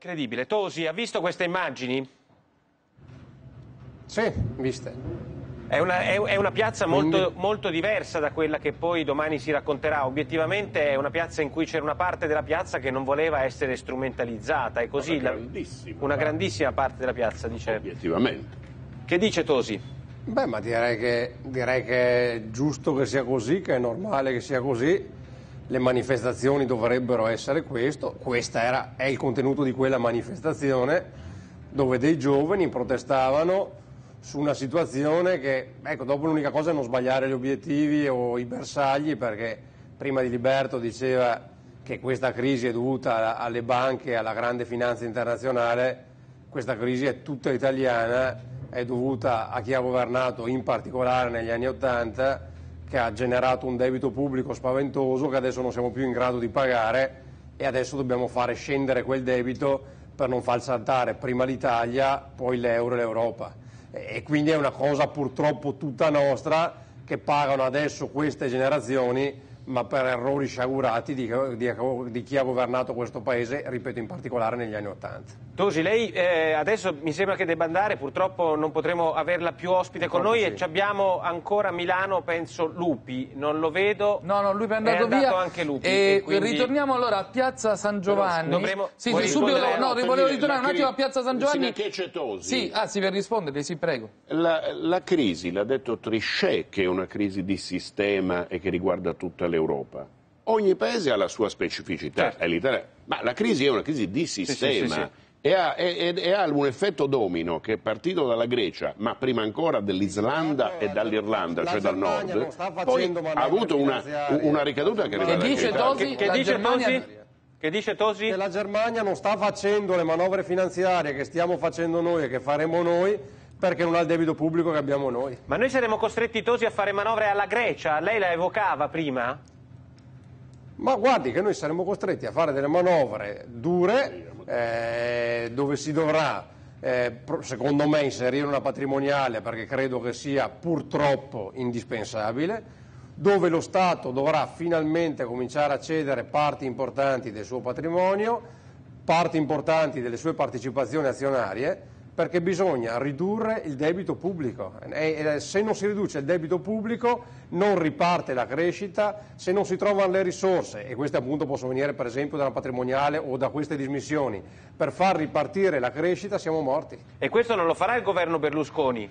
Incredibile. Tosi, ha visto queste immagini? Sì, viste. È una, è, è una piazza molto, molto diversa da quella che poi domani si racconterà. Obiettivamente è una piazza in cui c'era una parte della piazza che non voleva essere strumentalizzata. È così Una la, grandissima una parte. grandissima parte della piazza, dice. Obiettivamente. Che dice Tosi? Beh, ma direi che, direi che è giusto che sia così, che è normale che sia così. Le manifestazioni dovrebbero essere questo. Questo era, è il contenuto di quella manifestazione dove dei giovani protestavano su una situazione che, ecco, dopo l'unica cosa è non sbagliare gli obiettivi o i bersagli, perché prima di Liberto diceva che questa crisi è dovuta alle banche e alla grande finanza internazionale. Questa crisi è tutta italiana, è dovuta a chi ha governato in particolare negli anni Ottanta, che ha generato un debito pubblico spaventoso che adesso non siamo più in grado di pagare e adesso dobbiamo fare scendere quel debito per non far saltare prima l'Italia, poi l'euro e l'Europa. E quindi è una cosa purtroppo tutta nostra, che pagano adesso queste generazioni, ma per errori sciagurati di, di, di chi ha governato questo paese, ripeto, in particolare negli anni Ottanta. Tosi, lei eh, adesso mi sembra che debba andare, purtroppo non potremo averla più ospite con noi, sì. E ci abbiamo ancora a Milano, penso, Lupi, non lo vedo. No, no, Lupi è andato, è andato via. anche Lupi. E, e quindi... ritorniamo allora a Piazza San Giovanni. Dovremo... Sì, sì, subito, no, no volevo ritornare un attimo a Piazza San Giovanni. Che c'è Tosi? Sì, ah, sì, per risponderli, sì, prego. La, la crisi, l'ha detto Trichet, che è una crisi di sistema e che riguarda tutta l'Europa. Ogni paese ha la sua specificità, certo. Ma la crisi è una crisi di sistema. Sì, sì, sì, sì. E, ha, e, e ha un effetto domino che è partito dalla Grecia, ma prima ancora dell'Islanda e dall'Irlanda, cioè dal nord, poi ha avuto una, una ricaduta che che dice Tosi? Che, che, dice Germania... Tosi? Che dice Tosi? Che la Germania non sta facendo le manovre finanziarie che stiamo facendo noi e che faremo noi perché non ha il debito pubblico che abbiamo noi. Ma noi saremo costretti, Tosi, a fare manovre alla Grecia? Lei la evocava prima? Ma guardi che noi saremo costretti a fare delle manovre dure eh, dove si dovrà, eh, secondo me, inserire una patrimoniale, perché credo che sia purtroppo indispensabile, dove lo Stato dovrà finalmente cominciare a cedere parti importanti del suo patrimonio, parti importanti delle sue partecipazioni azionarie, perché bisogna ridurre il debito pubblico. E se non si riduce il debito pubblico non riparte la crescita, se non si trovano le risorse, e queste appunto possono venire per esempio dalla patrimoniale o da queste dismissioni, per far ripartire la crescita siamo morti. E questo non lo farà il governo Berlusconi?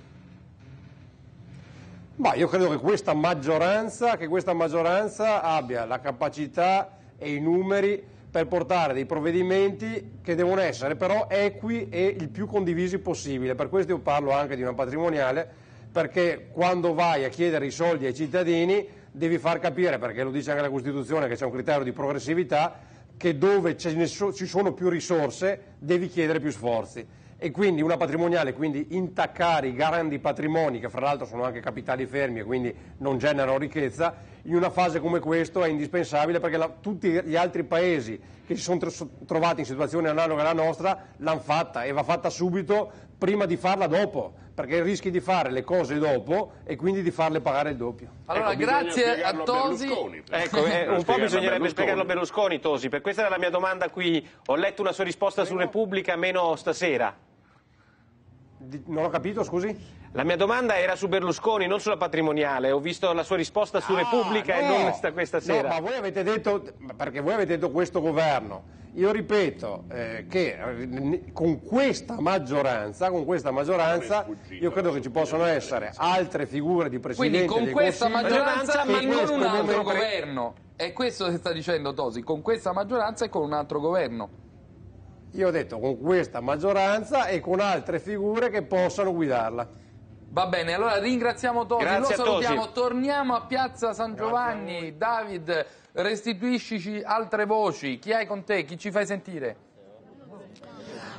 Ma io credo che questa maggioranza, che questa maggioranza abbia la capacità e i numeri per portare dei provvedimenti che devono essere però equi e il più condivisi possibile. Per questo io parlo anche di una patrimoniale, perché quando vai a chiedere i soldi ai cittadini devi far capire, perché lo dice anche la Costituzione, che c'è un criterio di progressività, che dove ci sono più risorse devi chiedere più sforzi. E quindi una patrimoniale, quindi intaccare i grandi patrimoni, che fra l'altro sono anche capitali fermi e quindi non generano ricchezza, in una fase come questa è indispensabile, perché la, tutti gli altri paesi che si sono trovati in situazioni analoghe alla nostra l'hanno fatta, e va fatta subito prima di farla dopo, perché rischi di fare le cose dopo e quindi di farle pagare il doppio. Allora, ecco, grazie a Tosi. Ecco, eh, un po' bisognerebbe spiegarlo a Berlusconi, Tosi, per questa era la mia domanda qui. Ho letto una sua risposta su Repubblica, meno stasera. Non ho capito, scusi? La mia domanda era su Berlusconi, non sulla patrimoniale. Ho visto la sua risposta su ah, Repubblica no, e non sta questa sera. No, ma voi avete detto, perché voi avete detto questo governo. Io ripeto eh, che eh, con questa maggioranza, con questa maggioranza, io credo che ci possono essere altre figure di presidente. Quindi con questa maggioranza, ma con un altro pre... governo. È questo che sta dicendo Tosi, con questa maggioranza e con un altro governo. Io ho detto con questa maggioranza e con altre figure che possano guidarla. Va bene, allora ringraziamo Tosi, Grazie lo salutiamo, Tosi. Torniamo a Piazza San Giovanni. David, restituiscici altre voci. Chi hai con te? Chi ci fai sentire?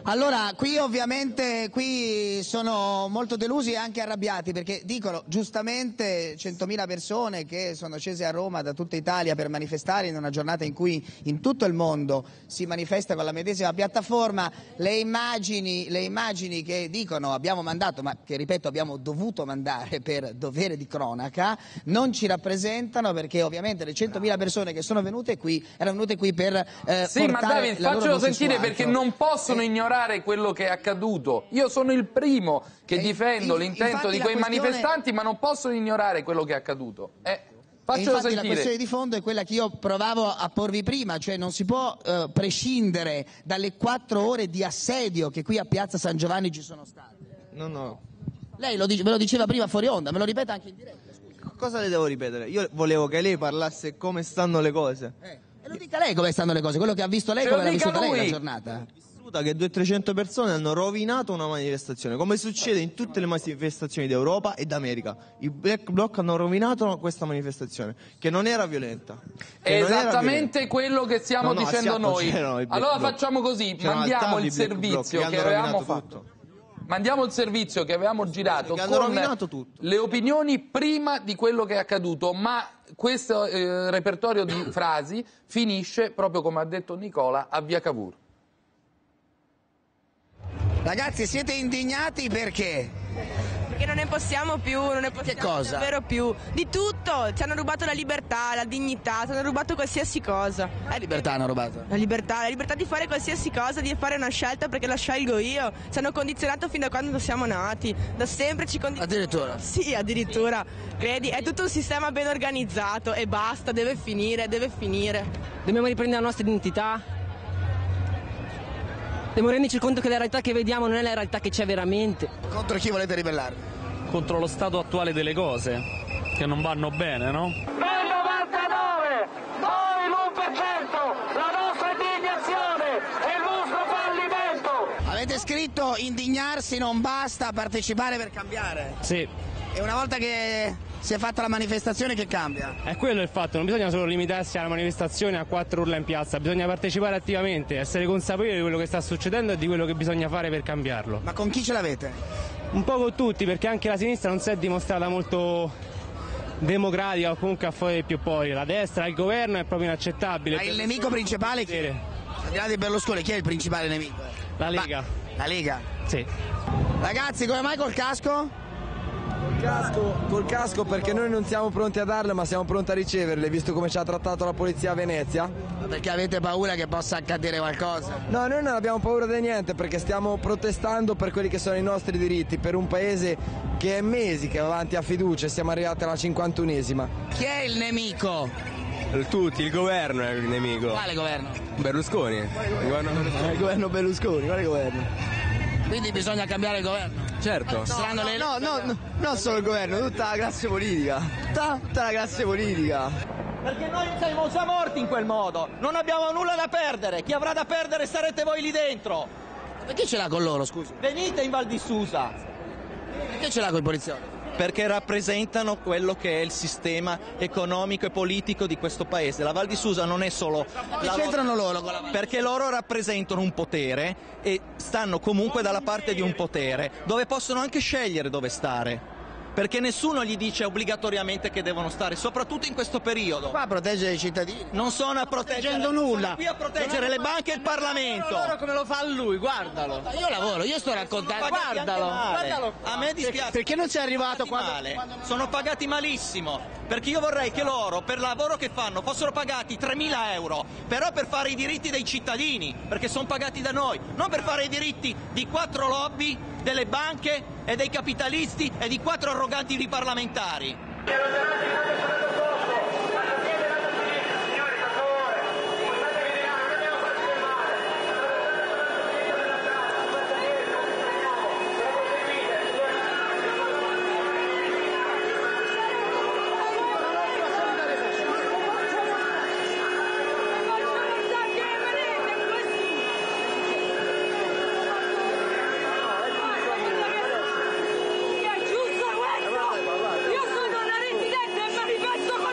Allora, qui ovviamente qui sono molto delusi e anche arrabbiati perché dicono giustamente centomila persone che sono scese a Roma da tutta Italia per manifestare in una giornata in cui in tutto il mondo si manifesta con la medesima piattaforma, le immagini, le immagini che dicono abbiamo mandato, ma che ripeto abbiamo dovuto mandare per dovere di cronaca, non ci rappresentano perché ovviamente le centomila persone che sono venute qui erano venute qui per eh, sì, ma David, faccelo sentire perché non possono eh, ignorare quello che è accaduto. Io sono il primo che eh, difendo in, l'intento di quei questione... manifestanti, ma non possono ignorare quello che è accaduto. Eh, faccelo infatti sentire. la questione di fondo è quella che io provavo a porvi prima, cioè non si può eh, prescindere dalle quattro ore di assedio che qui a Piazza San Giovanni ci sono state. No, no. Lei lo dice, me lo diceva prima fuori onda, me lo ripeta anche in diretta. Scusi. Cosa le devo ripetere? Io volevo che lei parlasse come stanno le cose. Eh. E lo dica lei come stanno le cose, quello che ha visto lei, Ce come lo l'ha dica vissuta lei lui. la giornata. Che duecento trecento persone hanno rovinato una manifestazione, come succede in tutte le manifestazioni d'Europa e d'America. I Black Bloc hanno rovinato questa manifestazione, che non era violenta. È esattamente quello che stiamo no, no, dicendo noi. Allora Bloc. facciamo così, mandiamo il servizio che, che avevamo fatto. Tutto. Mandiamo il servizio che avevamo girato che con tutto. le opinioni prima di quello che è accaduto, ma questo eh, repertorio di frasi finisce, proprio come ha detto Nicola, a Via Cavour. Ragazzi, siete indignati perché? Perché non ne possiamo più, non ne possiamo che cosa? davvero più. Di tutto, ci hanno rubato la libertà, la dignità, ci hanno rubato qualsiasi cosa. La libertà hanno rubato? La libertà, la libertà di fare qualsiasi cosa, di fare una scelta perché la scelgo io. Ci hanno condizionato fin da quando siamo nati, da sempre ci condizionano. Addirittura? Sì, addirittura, credi, è tutto un sistema ben organizzato e basta, deve finire, deve finire. Dobbiamo riprendere la nostra identità. Dobbiamo renderci conto che la realtà che vediamo non è la realtà che c'è veramente. Contro chi volete ribellarvi? Contro lo stato attuale delle cose, che non vanno bene, no? Nel novantanove, noi l'uno per cento, la nostra indignazione e il vostro fallimento. Avete scritto indignarsi non basta, partecipare per cambiare. Sì. E una volta che si è fatta la manifestazione che cambia? È quello il fatto, non bisogna solo limitarsi alla manifestazione a quattro urla in piazza, bisogna partecipare attivamente, essere consapevoli di quello che sta succedendo e di quello che bisogna fare per cambiarlo. Ma con chi ce l'avete? Un po' con tutti, perché anche la sinistra non si è dimostrata molto democratica o comunque a fuori più poi. La destra, il governo è proprio inaccettabile. Ma il nemico principale chi è? Al di là di Berlusconi, chi è il principale nemico? La Lega. Ma, la Lega? Sì. Ragazzi, come mai col casco? Col casco, col casco perché noi non siamo pronti a darle, ma siamo pronti a riceverle, visto come ci ha trattato la polizia a Venezia. Perché avete paura che possa accadere qualcosa? No, noi non abbiamo paura di niente, perché stiamo protestando per quelli che sono i nostri diritti, per un paese che è mesi che è avanti a fiducia e siamo arrivati alla cinquantunesima. Chi è il nemico? Tutti, il governo è il nemico. Quale governo? Berlusconi. Il governo Berlusconi. Il governo Berlusconi, quale governo? Quindi bisogna cambiare il governo? Certo. No, le... no, no, no, non solo il governo, tutta la classe politica. Tutta, tutta la classe politica. Perché noi siamo già morti in quel modo, non abbiamo nulla da perdere, chi avrà da perdere sarete voi lì dentro. Perché ce l'ha con loro, scusi? Venite in Val di Susa. Perché ce l'ha con i poliziotti? Perché rappresentano quello che è il sistema economico e politico di questo paese. La Val di Susa non è solo... Che c'entrano loro con la Val? Perché loro rappresentano un potere e stanno comunque dalla parte di un potere, dove possono anche scegliere dove stare. Perché nessuno gli dice obbligatoriamente che devono stare, soprattutto in questo periodo. Qua a proteggere i cittadini. Non sono a proteggere nulla. Sono qui a proteggere le banche e il Parlamento. Guarda come lo fa lui, guardalo. Io lavoro, io sto raccontando. Guardalo, guardalo. A me dispiace. Perché non sei arrivato quando... male. Sono pagati malissimo. Perché io vorrei che loro, per il lavoro che fanno, fossero pagati tremila euro. Però per fare i diritti dei cittadini, perché sono pagati da noi. Non per fare i diritti di quattro lobby, delle banche e dei capitalisti e di quattro arroganti di parlamentari. Io sono una residente del manifesto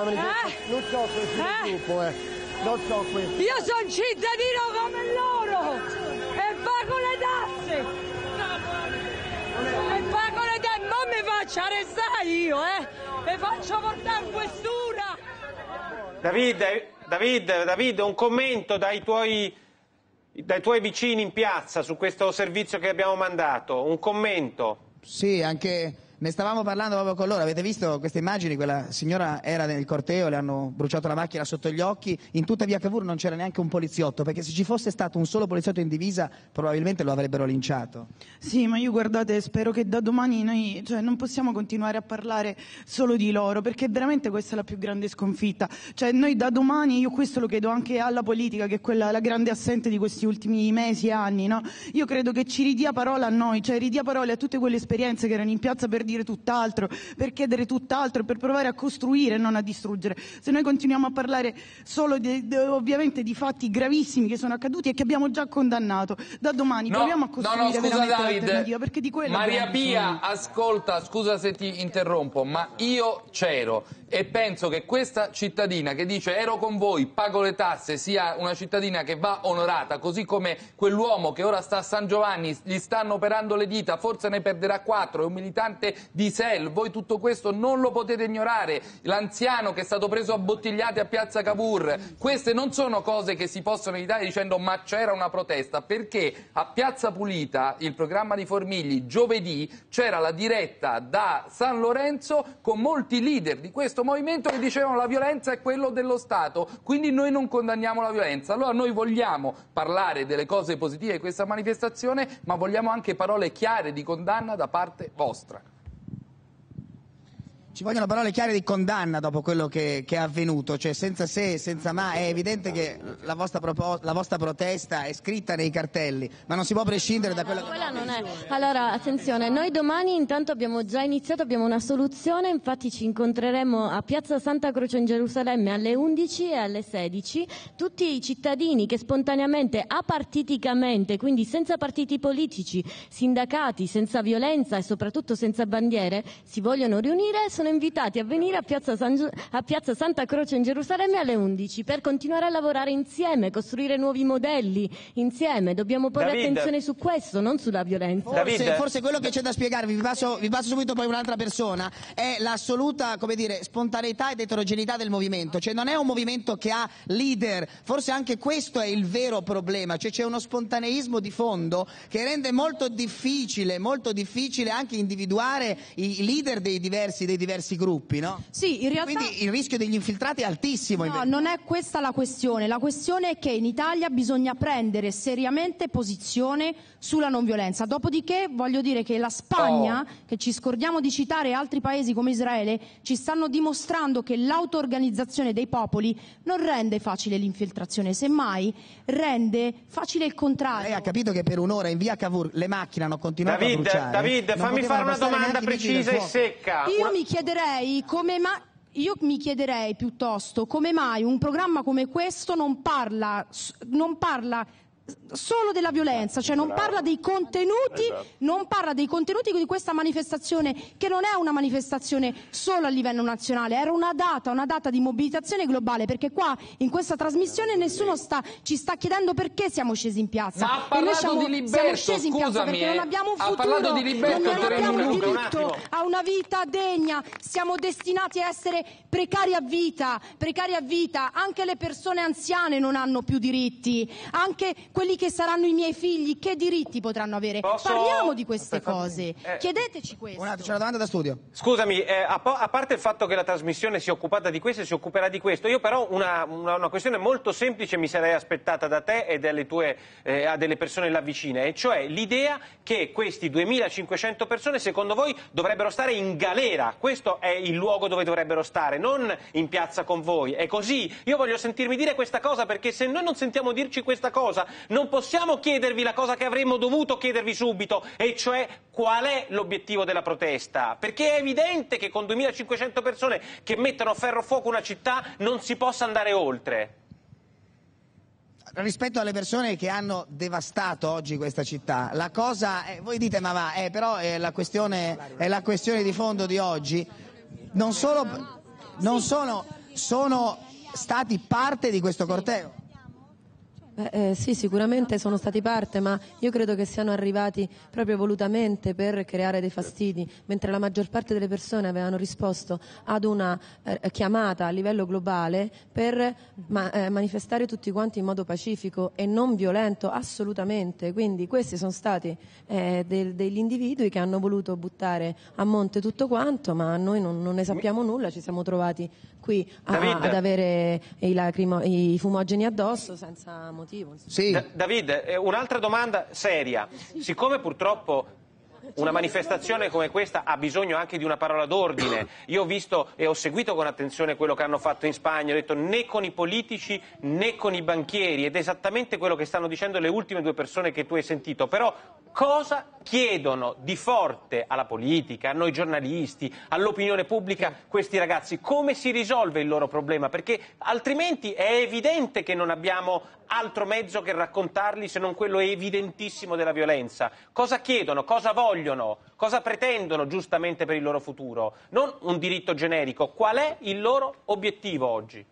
una manifestazione, non so questo Eh? gruppo, eh. Non so questo. Io sono cittadino come loro e pago le tasse. E pago le tasse, non mi faccio arrestare io, eh. Mi faccio portare in questura. David, David, David, un commento dai tuoi, dai tuoi vicini in piazza su questo servizio che abbiamo mandato, un commento. Sì, anche ne stavamo parlando proprio con loro. Avete visto queste immagini? Quella signora era nel corteo, le hanno bruciato la macchina sotto gli occhi. In tutta via Cavour non c'era neanche un poliziotto, perché se ci fosse stato un solo poliziotto in divisa probabilmente lo avrebbero linciato. Sì, ma io guardate, spero che da domani noi, cioè, non possiamo continuare a parlare solo di loro, perché veramente questa è la più grande sconfitta. Cioè, noi da domani, io questo lo chiedo anche alla politica, che è quella la grande assente di questi ultimi mesi e anni, no? Io credo che ci ridia parola a noi, cioè ridia parole a tutte quelle esperienze che erano in piazza per dire tutt'altro, per chiedere tutt'altro, per provare a costruire e non a distruggere. Se noi continuiamo a parlare solo di, di, ovviamente di fatti gravissimi che sono accaduti e che abbiamo già condannato, da domani No, proviamo a no, costruire no, scusa veramente David, l'alternativa, perché di quello Maria abbiamo Pia, bisogno. ascolta, scusa se ti interrompo, ma io c'ero e penso che questa cittadina che dice ero con voi, pago le tasse, sia una cittadina che va onorata, così come quell'uomo che ora sta a San Giovanni, gli stanno operando le dita, forse ne perderà quattro, è un militante di S E L, voi tutto questo non lo potete ignorare, l'anziano che è stato preso a bottigliate a Piazza Cavour, queste non sono cose che si possono evitare dicendo ma c'era una protesta, perché a Piazza Pulita, il programma di Formigli, giovedì c'era la diretta da San Lorenzo con molti leader di questo movimento che dicevano la violenza è quello dello Stato, quindi noi non condanniamo la violenza. Allora noi vogliamo parlare delle cose positive di questa manifestazione, ma vogliamo anche parole chiare di condanna da parte vostra. Ci vogliono parole chiare di condanna dopo quello che, che è avvenuto, cioè senza se, senza ma. È evidente che la vostra, propos- la vostra protesta è scritta nei cartelli, ma non si può prescindere da quello che... Quella non è. Allora, attenzione, noi domani intanto abbiamo già iniziato, abbiamo una soluzione, infatti ci incontreremo a Piazza Santa Croce in Gerusalemme alle undici e alle sedici. Tutti i cittadini che spontaneamente, apartiticamente, quindi senza partiti politici, sindacati, senza violenza e soprattutto senza bandiere, si vogliono riunire, sono invitati a venire a Piazza, San Gio- a Piazza Santa Croce in Gerusalemme alle undici per continuare a lavorare insieme, costruire nuovi modelli insieme. Dobbiamo porre David. attenzione su questo, non sulla violenza. Forse, forse quello che c'è da spiegarvi, vi passo, vi passo subito poi un'altra persona, è l'assoluta, come dire, spontaneità ed eterogeneità del movimento. Cioè non è un movimento che ha leader, forse anche questo è il vero problema, cioè c'è uno spontaneismo di fondo che rende molto difficile, molto difficile anche individuare i leader dei diversi, dei diversi gruppi, no? Sì, in realtà... Quindi il rischio degli infiltrati è altissimo. No, non è questa la questione. La questione è che in Italia bisogna prendere seriamente posizione sulla non violenza. Dopodiché voglio dire che la Spagna, oh. che ci scordiamo di citare, e altri paesi come Israele, ci stanno dimostrando che l'auto-organizzazione dei popoli non rende facile l'infiltrazione, semmai rende facile il contrario. Lei ha capito che per un'ora in via Cavour le macchine hanno continuato David, a bruciare? David, Non fammi potevano fare una passare domanda neanche i vigili precisa del e fuoco. secca. Io Una- mi chiederei come mai... Io mi chiederei piuttosto come mai un programma come questo non parla, non parla solo della violenza, cioè non parla dei contenuti, non parla dei contenuti di questa manifestazione, che non è una manifestazione solo a livello nazionale, era una data, una data di mobilitazione globale, perché qua in questa trasmissione nessuno sta, ci sta chiedendo perché siamo scesi in piazza. Ma ha E noi parlato siamo, di Liberto, siamo scesi in piazza scusami, perché eh. non abbiamo un Ha futuro, parlato di Liberto, non tre abbiamo minuti, un diritto attimo. a una vita degna, siamo destinati a essere precari a vita, precari a vita, anche le persone anziane non hanno più diritti, anche quelli che saranno i miei figli, che diritti potranno avere? Posso- Parliamo di queste Aspetta, cose, eh. chiedeteci questo. Un attimo, c'è una domanda da studio. Scusami, eh, a, po- a parte il fatto che la trasmissione si è occupata di questo e si occuperà di questo, io però una, una, una questione molto semplice mi sarei aspettata da te e dalle tue, eh, a delle persone là vicine, e cioè l'idea che questi duemilacinquecento persone secondo voi dovrebbero stare in galera. Questo è il luogo dove dovrebbero stare, non in piazza con voi. È così. Io voglio sentirmi dire questa cosa, perché se noi non sentiamo dirci questa cosa non possiamo chiedervi la cosa che avremmo dovuto chiedervi subito, e cioè qual è l'obiettivo della protesta, perché è evidente che con duemilacinquecento persone che mettono a ferro fuoco una città non si possa andare oltre. Rispetto alle persone che hanno devastato oggi questa città, la cosa, eh, voi dite ma va, eh, però è la, questione, è la questione di fondo di oggi, non solo, non sono, sono stati parte di questo corteo? Eh, eh, sì, sicuramente sono stati parte, ma io credo che siano arrivati proprio volutamente per creare dei fastidi, mentre la maggior parte delle persone avevano risposto ad una eh, chiamata a livello globale per ma, eh, manifestare tutti quanti in modo pacifico e non violento, assolutamente. Quindi questi sono stati eh, de- degli individui che hanno voluto buttare a monte tutto quanto, ma noi non, non ne sappiamo nulla, ci siamo trovati qui a, ad avere i, lacrimo- i fumogeni addosso senza motivo. Sì. Da- David, eh, un'altra domanda seria. Siccome purtroppo una manifestazione come questa ha bisogno anche di una parola d'ordine, io ho visto e ho seguito con attenzione quello che hanno fatto in Spagna, ho detto né con i politici né con i banchieri, ed è esattamente quello che stanno dicendo le ultime due persone che tu hai sentito. Però cosa chiedono di forte alla politica, a noi giornalisti, all'opinione pubblica questi ragazzi? Come si risolve il loro problema? Perché altrimenti è evidente che non abbiamo altro mezzo che raccontarli se non quello evidentissimo della violenza. Cosa chiedono? Cosa vogliono? Cosa pretendono giustamente per il loro futuro? Non un diritto generico. Qual è il loro obiettivo oggi?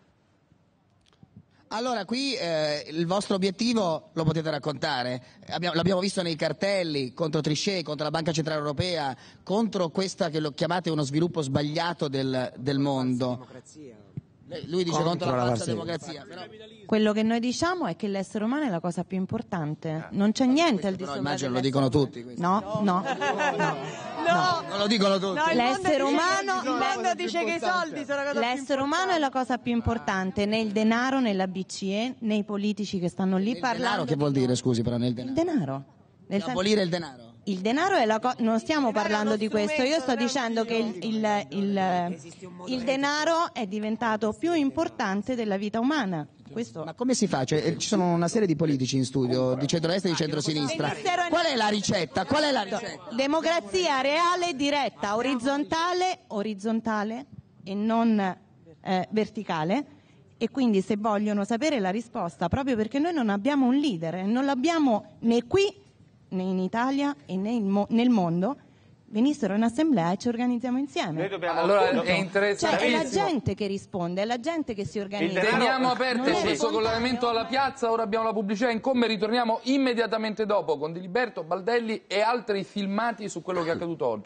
Allora, qui eh, il vostro obiettivo lo potete raccontare. Abbiamo, l'abbiamo visto nei cartelli contro Trichet, contro la Banca Centrale Europea, contro questa che lo chiamate uno sviluppo sbagliato del, del mondo. Lui dice contro, contro la falsa democrazia. Però... Quello che noi diciamo è che l'essere umano è la cosa più importante. Non c'è niente al di Però sopra immagino lo dell'essere dicono umano. tutti. questo. No, no. No, non lo dicono tutti. No, l'essere umano, il mondo dice che i soldi sono la cosa più l'essere umano è la cosa più importante, né il denaro, né la B C E, né i politici che stanno lì Il parlando. denaro che vuol dire, scusi, però nel denaro? Il denaro. Nel senso- Abolire il denaro? Il denaro è la cosa, non stiamo parlando di questo, io sto dicendo che il, il, il, il denaro è diventato più importante della vita umana. Questo... Ma come si fa? Cioè, ci sono una serie di politici in studio, di centrodestra e di centrosinistra. Qual è la ricetta? Qual è la ricetta? Democrazia reale, diretta, orizzontale, orizzontale e non eh, verticale. E quindi se vogliono sapere la risposta, proprio perché noi non abbiamo un leader, non l'abbiamo né qui né in Italia e né in mo- nel mondo, venissero in assemblea e ci organizziamo insieme. Noi dobbiamo... Allora è Cioè, è interessantissimo. la gente che risponde, è la gente che si organizza. Teniamo Non aperto è questo spontaneo. collegamento alla piazza, ora abbiamo la pubblicità in come, ritorniamo immediatamente dopo con Diliberto, Baldelli e altri filmati su quello che è accaduto oggi.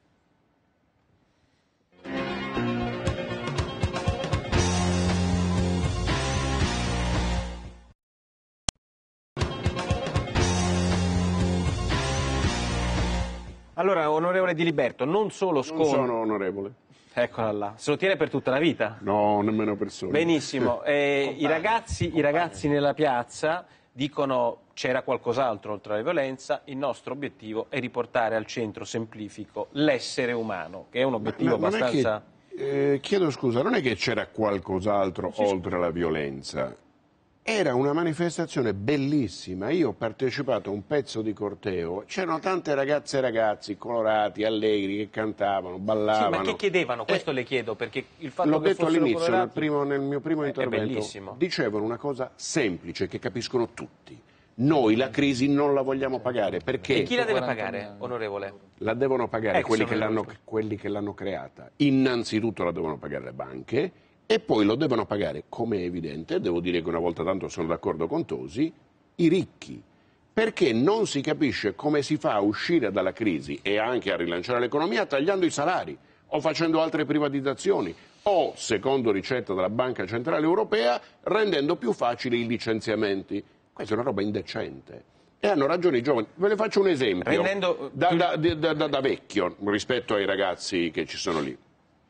Allora, onorevole Diliberto, non solo Non scontro... sono onorevole. Eccola là, se lo tiene per tutta la vita? No, nemmeno persone. Benissimo, eh, i, ragazzi, i ragazzi nella piazza dicono c'era qualcos'altro oltre alla violenza, il nostro obiettivo è riportare al centro semplifico l'essere umano, che è un obiettivo Ma non è abbastanza... che, eh, chiedo scusa, non è che c'era qualcos'altro oltre alla violenza. Era una manifestazione bellissima, io ho partecipato a un pezzo di corteo, c'erano tante ragazze e ragazzi colorati, allegri, che cantavano, ballavano. Sì, ma che chiedevano? Questo Eh, le chiedo, perché il fatto L'ho che detto fossero all'inizio, nel, colorati... primo- nel mio primo È intervento, bellissimo. dicevano una cosa semplice che capiscono tutti. Noi la crisi non la vogliamo pagare, perché... E chi la deve pagare, onorevole? La devono pagare Ex quelli che, onorevole. l'hanno, quelli che l'hanno creata. Innanzitutto la devono pagare le banche e poi lo devono pagare, come è evidente, devo dire che una volta tanto sono d'accordo con Tosi, i ricchi. Perché non si capisce come si fa a uscire dalla crisi e anche a rilanciare l'economia tagliando i salari o facendo altre privatizzazioni o, secondo ricetta della Banca Centrale Europea, rendendo più facili i licenziamenti. Questa è una roba indecente. E hanno ragione i giovani. Ve ne faccio un esempio Rendendo... da, da, da, da, da vecchio rispetto ai ragazzi che ci sono lì.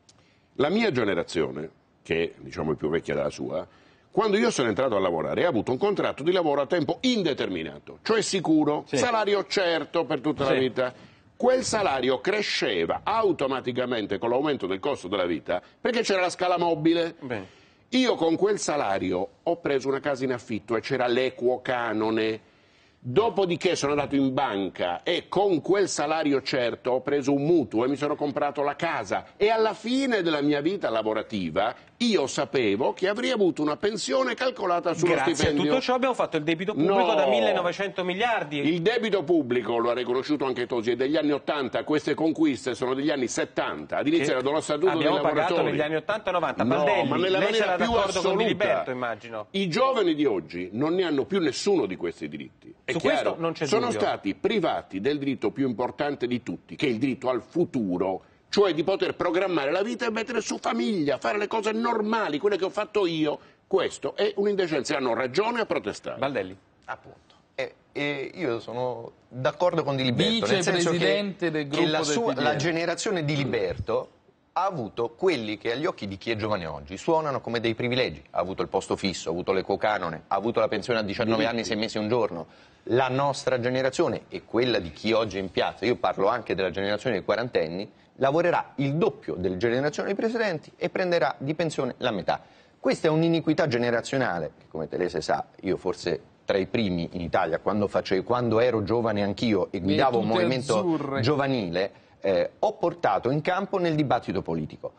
La mia generazione, che diciamo è più vecchia della sua, quando io sono entrato a lavorare ho avuto un contratto di lavoro a tempo indeterminato, cioè sicuro, Sì. salario certo per tutta Sì. la vita. Quel salario cresceva automaticamente con l'aumento del costo della vita perché c'era la scala mobile. Bene. Io con quel salario ho preso una casa in affitto e c'era l'equo canone. Dopodiché sono andato in banca e con quel salario certo ho preso un mutuo e mi sono comprato la casa e alla fine della mia vita lavorativa io sapevo che avrei avuto una pensione calcolata sullo Grazie stipendio. a tutto ciò abbiamo fatto il debito pubblico No. da millenovecento miliardi. Il debito pubblico, lo ha riconosciuto anche Tosi, è degli anni ottanta, queste conquiste sono degli anni settanta, ad iniziare dallo statuto dei abbiamo lavoratori. pagato negli anni ottanta novanta. No, Baldelli, ma nella lei maniera sarà più d'accordo con Di assoluta. Liberto, immagino. I giovani di oggi non ne hanno più nessuno di questi diritti. È Su chiaro? questo non c'è Sono dubbio. stati privati del diritto più importante di tutti, che è il diritto al futuro, cioè di poter programmare la vita e mettere su famiglia, fare le cose normali, quelle che ho fatto io. Questo è un'indecenza, hanno ragione a protestare. Baldelli. Appunto. E, e io sono d'accordo con Di Liberto, nel senso che, Vicepresidente del che gruppo la, del sua, P D L. la generazione di Liberto ha avuto quelli che agli occhi di chi è giovane oggi suonano come dei privilegi. Ha avuto il posto fisso, ha avuto l'ecocanone, ha avuto la pensione a diciannove anni, sei mesi e un giorno. La nostra generazione e quella di chi oggi è in piazza, io parlo anche della generazione dei quarantenni, lavorerà il doppio delle generazioni precedenti e prenderà di pensione la metà. Questa è un'iniquità generazionale che, come Telese sa, io forse tra i primi in Italia, quando, facevo, quando ero giovane anch'io e guidavo un tutte movimento azzurre. giovanile, eh, ho portato in campo nel dibattito politico.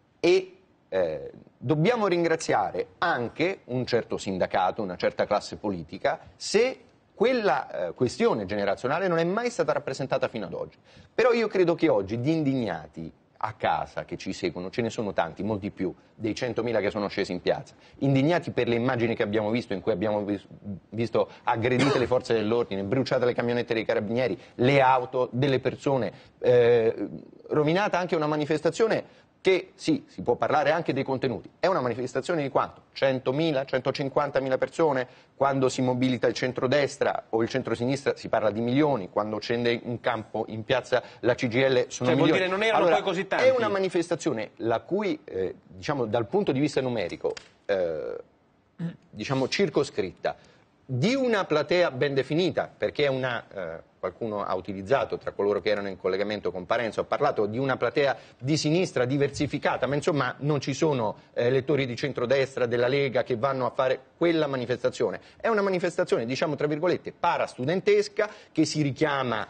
E eh, dobbiamo ringraziare anche un certo sindacato, una certa classe politica, se quella eh, questione generazionale non è mai stata rappresentata fino ad oggi. Però io credo che oggi di indignati a casa che ci seguono ce ne sono tanti, molti più dei centomila che sono scesi in piazza, indignati per le immagini che abbiamo visto, in cui abbiamo vis- visto aggredite le forze dell'ordine, bruciate le camionette dei carabinieri, le auto delle persone, eh, rovinata anche una manifestazione che sì, si può parlare anche dei contenuti, è una manifestazione di quanto? centomila, centocinquantamila persone, quando si mobilita il centrodestra o il centrosinistra si parla di milioni, quando scende in campo in piazza la C G I L sono Cioè, vuol milioni. dire non erano Allora, poi così tanti? È una manifestazione la cui, eh, diciamo dal punto di vista numerico, eh, diciamo circoscritta, di una platea ben definita, perché è una, eh, qualcuno ha utilizzato tra coloro che erano in collegamento con Parenzo, ha parlato di una platea di sinistra diversificata, ma insomma non ci sono eh, elettori di centrodestra, della Lega che vanno a fare quella manifestazione. È una manifestazione, diciamo tra virgolette, parastudentesca, che si richiama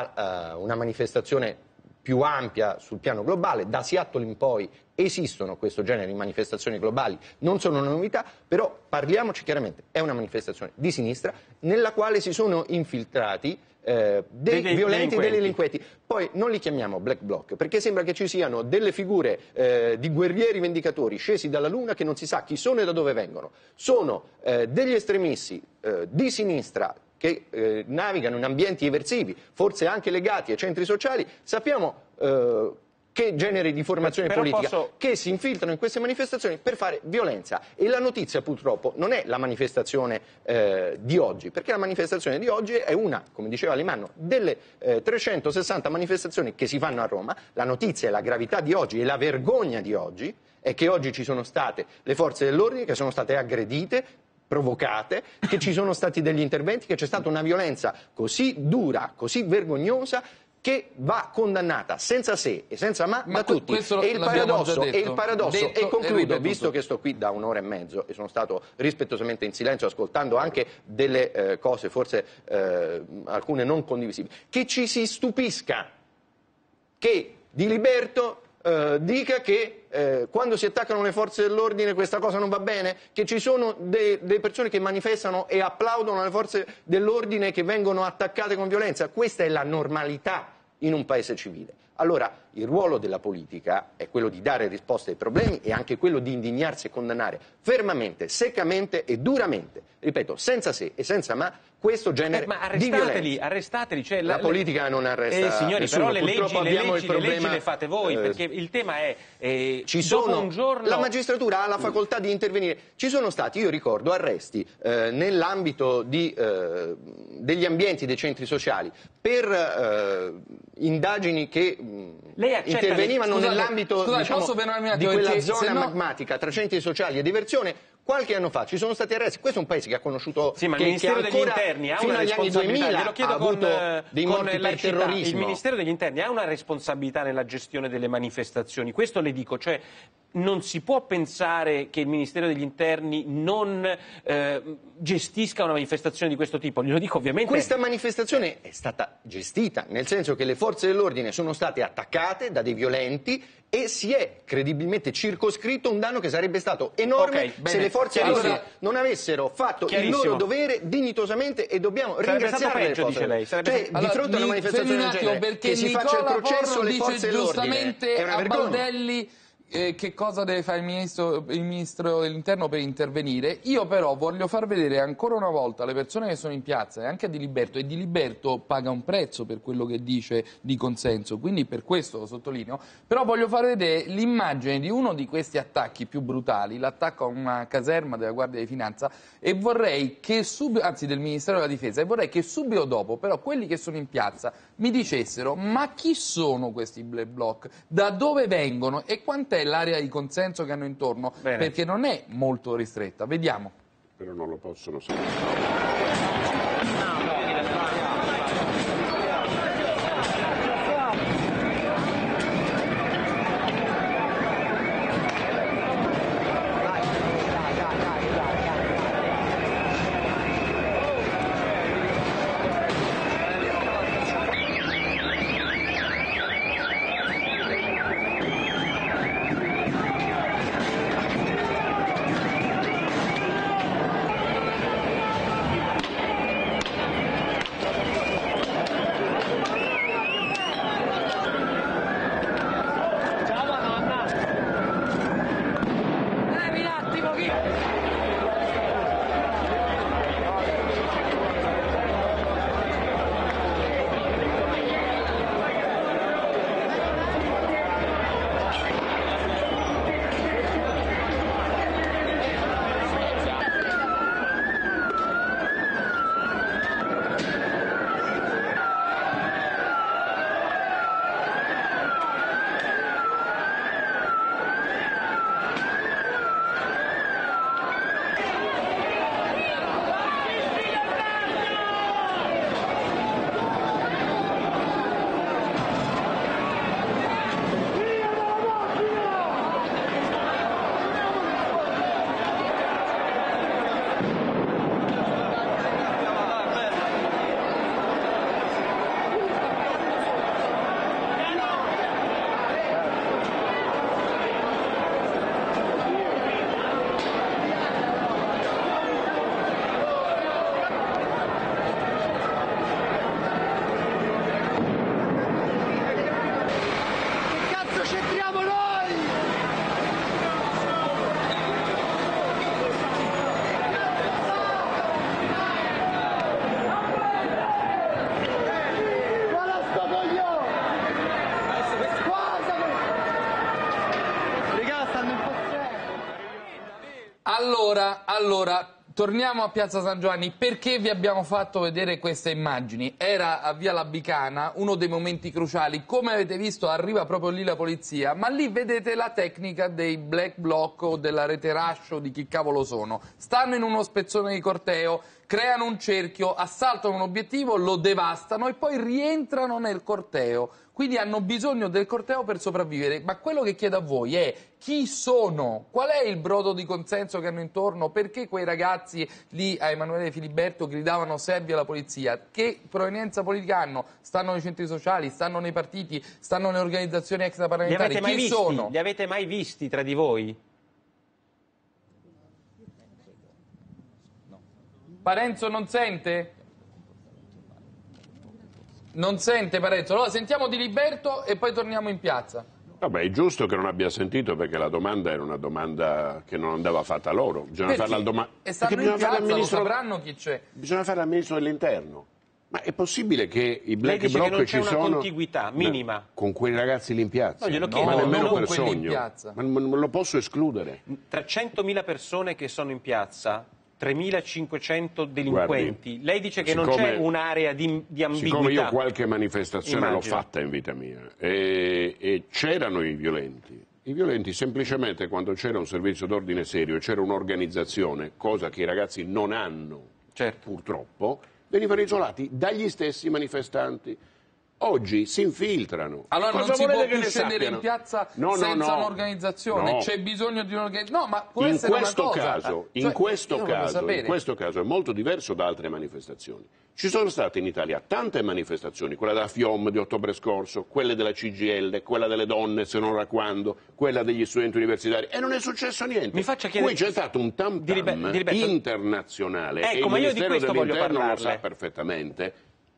a uh, una manifestazione più ampia sul piano globale. Da Seattle in poi esistono questo genere di manifestazioni globali, non sono una novità, però parliamoci chiaramente, è una manifestazione di sinistra nella quale si sono infiltrati eh, dei, dei violenti, delinquenti. dei delinquenti. Poi non li chiamiamo black bloc, perché sembra che ci siano delle figure eh, di guerrieri vendicatori scesi dalla luna che non si sa chi sono e da dove vengono. Sono eh, degli estremisti eh, di sinistra che eh, navigano in ambienti eversivi, forse anche legati ai centri sociali. Sappiamo eh, che genere di formazione Però politica, posso- che si infiltrano in queste manifestazioni per fare violenza. E la notizia purtroppo non è la manifestazione eh, di oggi, perché la manifestazione di oggi è una, come diceva Limanno, delle eh, trecentosessanta manifestazioni che si fanno a Roma. La notizia e la gravità di oggi e la vergogna di oggi è che oggi ci sono state le forze dell'ordine che sono state aggredite, provocate, che ci sono stati degli interventi, che c'è stata una violenza così dura, così vergognosa, che va condannata senza se e senza ma, Ma da que- tutti. questo E il l'abbiamo paradosso, già e detto, il paradosso detto e e concludo, ripetuto. visto che sto qui da un'ora e mezzo e sono stato rispettosamente in silenzio ascoltando anche delle eh, cose forse eh, alcune non condivisibili, che ci si stupisca che Di Liberto eh, dica che eh, quando si attaccano le forze dell'ordine questa cosa non va bene, che ci sono delle persone che manifestano e applaudono alle forze dell'ordine che vengono attaccate con violenza. Questa è la normalità in un paese civile. Allora il ruolo della politica è quello di dare risposte ai problemi e anche quello di indignarsi e condannare fermamente, seccamente e duramente, ripeto, senza se e senza ma, questo genere Eh, ma di violenza. arrestateli, arrestateli. Cioè, La politica non arresta eh, signori, nessuno. però le leggi, Purtroppo le, abbiamo leggi, il problema, le leggi le fate voi, eh, perché il tema è eh, ci dopo sono, un giorno... la magistratura ha la facoltà di intervenire. Ci sono stati, io ricordo, arresti eh, nell'ambito di, eh, degli ambienti dei centri sociali per eh, indagini che mh, Lei accetta intervenivano le- Scusate, nell'ambito scusate, diciamo, posso fermarmi un di attimo, quella perché zona se no- magmatica tra centri sociali e diversione. Qualche anno fa ci sono stati arresti. Questo è un paese che ha conosciuto sì, ma che, il Ministero che degli Interni ha fino una agli anni responsabilità. duemila Glielo chiedo ha con, avuto dei con morti per laicità. terrorismo. Il Ministero degli Interni ha una responsabilità nella gestione delle manifestazioni. Questo le dico, cioè non si può pensare che il Ministero degli Interni non eh, gestisca una manifestazione di questo tipo. Glielo dico ovviamente. Questa manifestazione è stata gestita, nel senso che le forze dell'ordine sono state attaccate da dei violenti e si è credibilmente circoscritto un danno che sarebbe stato enorme Okay, se le forze dell'ordine non avessero fatto il loro dovere dignitosamente, e dobbiamo Sarebbe ringraziare stato le peggio, forze. dice lei. Sarebbe Cioè, stato- di Allora, fronte a una mi- manifestazione fermi un del attimo, genere, perché che si faccia il Nicola processo Porro alle dice forze dell'ordine giustamente è una a vergogna. Baldelli eh, che cosa deve fare il ministro, il ministro dell'Interno per intervenire. Io però voglio far vedere ancora una volta alle persone che sono in piazza e anche a Diliberto, e Diliberto paga un prezzo per quello che dice di consenso, quindi per questo lo sottolineo, però voglio far vedere l'immagine di uno di questi attacchi più brutali, l'attacco a una caserma della Guardia di Finanza, e vorrei che subito, anzi del Ministero della Difesa, e vorrei che subito dopo però quelli che sono in piazza mi dicessero: ma chi sono questi black bloc, da dove vengono e quant'è l'area di consenso che hanno intorno. Bene. Perché non è molto ristretta. Vediamo. Però non lo possono sapere. Allora, allora, torniamo a Piazza San Giovanni. Perché vi abbiamo fatto vedere queste immagini? Era a Via Labicana, uno dei momenti cruciali. Come avete visto arriva proprio lì la polizia, ma lì vedete la tecnica dei black bloc o della rete rush o di chi cavolo sono. Stanno in uno spezzone di corteo, creano un cerchio, assaltano un obiettivo, lo devastano e poi rientrano nel corteo. Quindi hanno bisogno del corteo per sopravvivere. Ma quello che chiedo a voi è: chi sono? Qual è il brodo di consenso che hanno intorno? Perché quei ragazzi lì a Emanuele Filiberto gridavano servi alla polizia? Che provenienza politica hanno? Stanno nei centri sociali, stanno nei partiti, stanno nelle organizzazioni extraparlamentari? Li avete mai Chi visti? sono? Li avete mai visti tra di voi? Parenzo non sente? Non sente Parenzo? Allora sentiamo Diliberto e poi torniamo in piazza. Vabbè, è giusto che non abbia sentito, perché la domanda era una domanda che non andava fatta loro. Bisogna Perché? farla al doma- E stanno perché in bisogna farla al piazza, lo ministro- sapranno chi c'è. Bisogna farla al ministro dell'Interno. Ma è possibile che i Lei black dice bloc che non ci c'è una sono contiguità minima. No, con quei ragazzi lì in piazza? No, glielo ma chiedo. nemmeno No, con per quelli in sogno. piazza. Ma non non lo posso escludere. trecentomila persone che sono in piazza, tremilacinquecento delinquenti. Guardi, Lei dice che non siccome- c'è un'area di, di ambiguità. Siccome io qualche manifestazione Immagino. l'ho fatta in vita mia e, e c'erano i violenti, I violenti semplicemente quando c'era un servizio d'ordine serio, c'era un'organizzazione, cosa che i ragazzi non hanno, certo. purtroppo, venivano isolati dagli stessi manifestanti. Oggi si infiltrano. Allora cosa non si può che più ne scendere sappiano? in piazza no, senza no, no. un'organizzazione, no. c'è bisogno di un'organizzazione. No, ma può in essere questo una cosa. caso, Cioè, in, questo io voglio caso sapere. in questo caso è molto diverso da altre manifestazioni. Ci sono state in Italia tante manifestazioni, quella della FIOM di ottobre scorso, quelle della C G I L, quella delle donne, se non da quando, quella degli studenti universitari, e non è successo niente. Mi faccia chiedere... Qui c'è stato un tam tam di liber- di libertà. internazionale, ecco, e il ma io di Ministero questo voglio dell'Interno lo parlarle. sa perfettamente,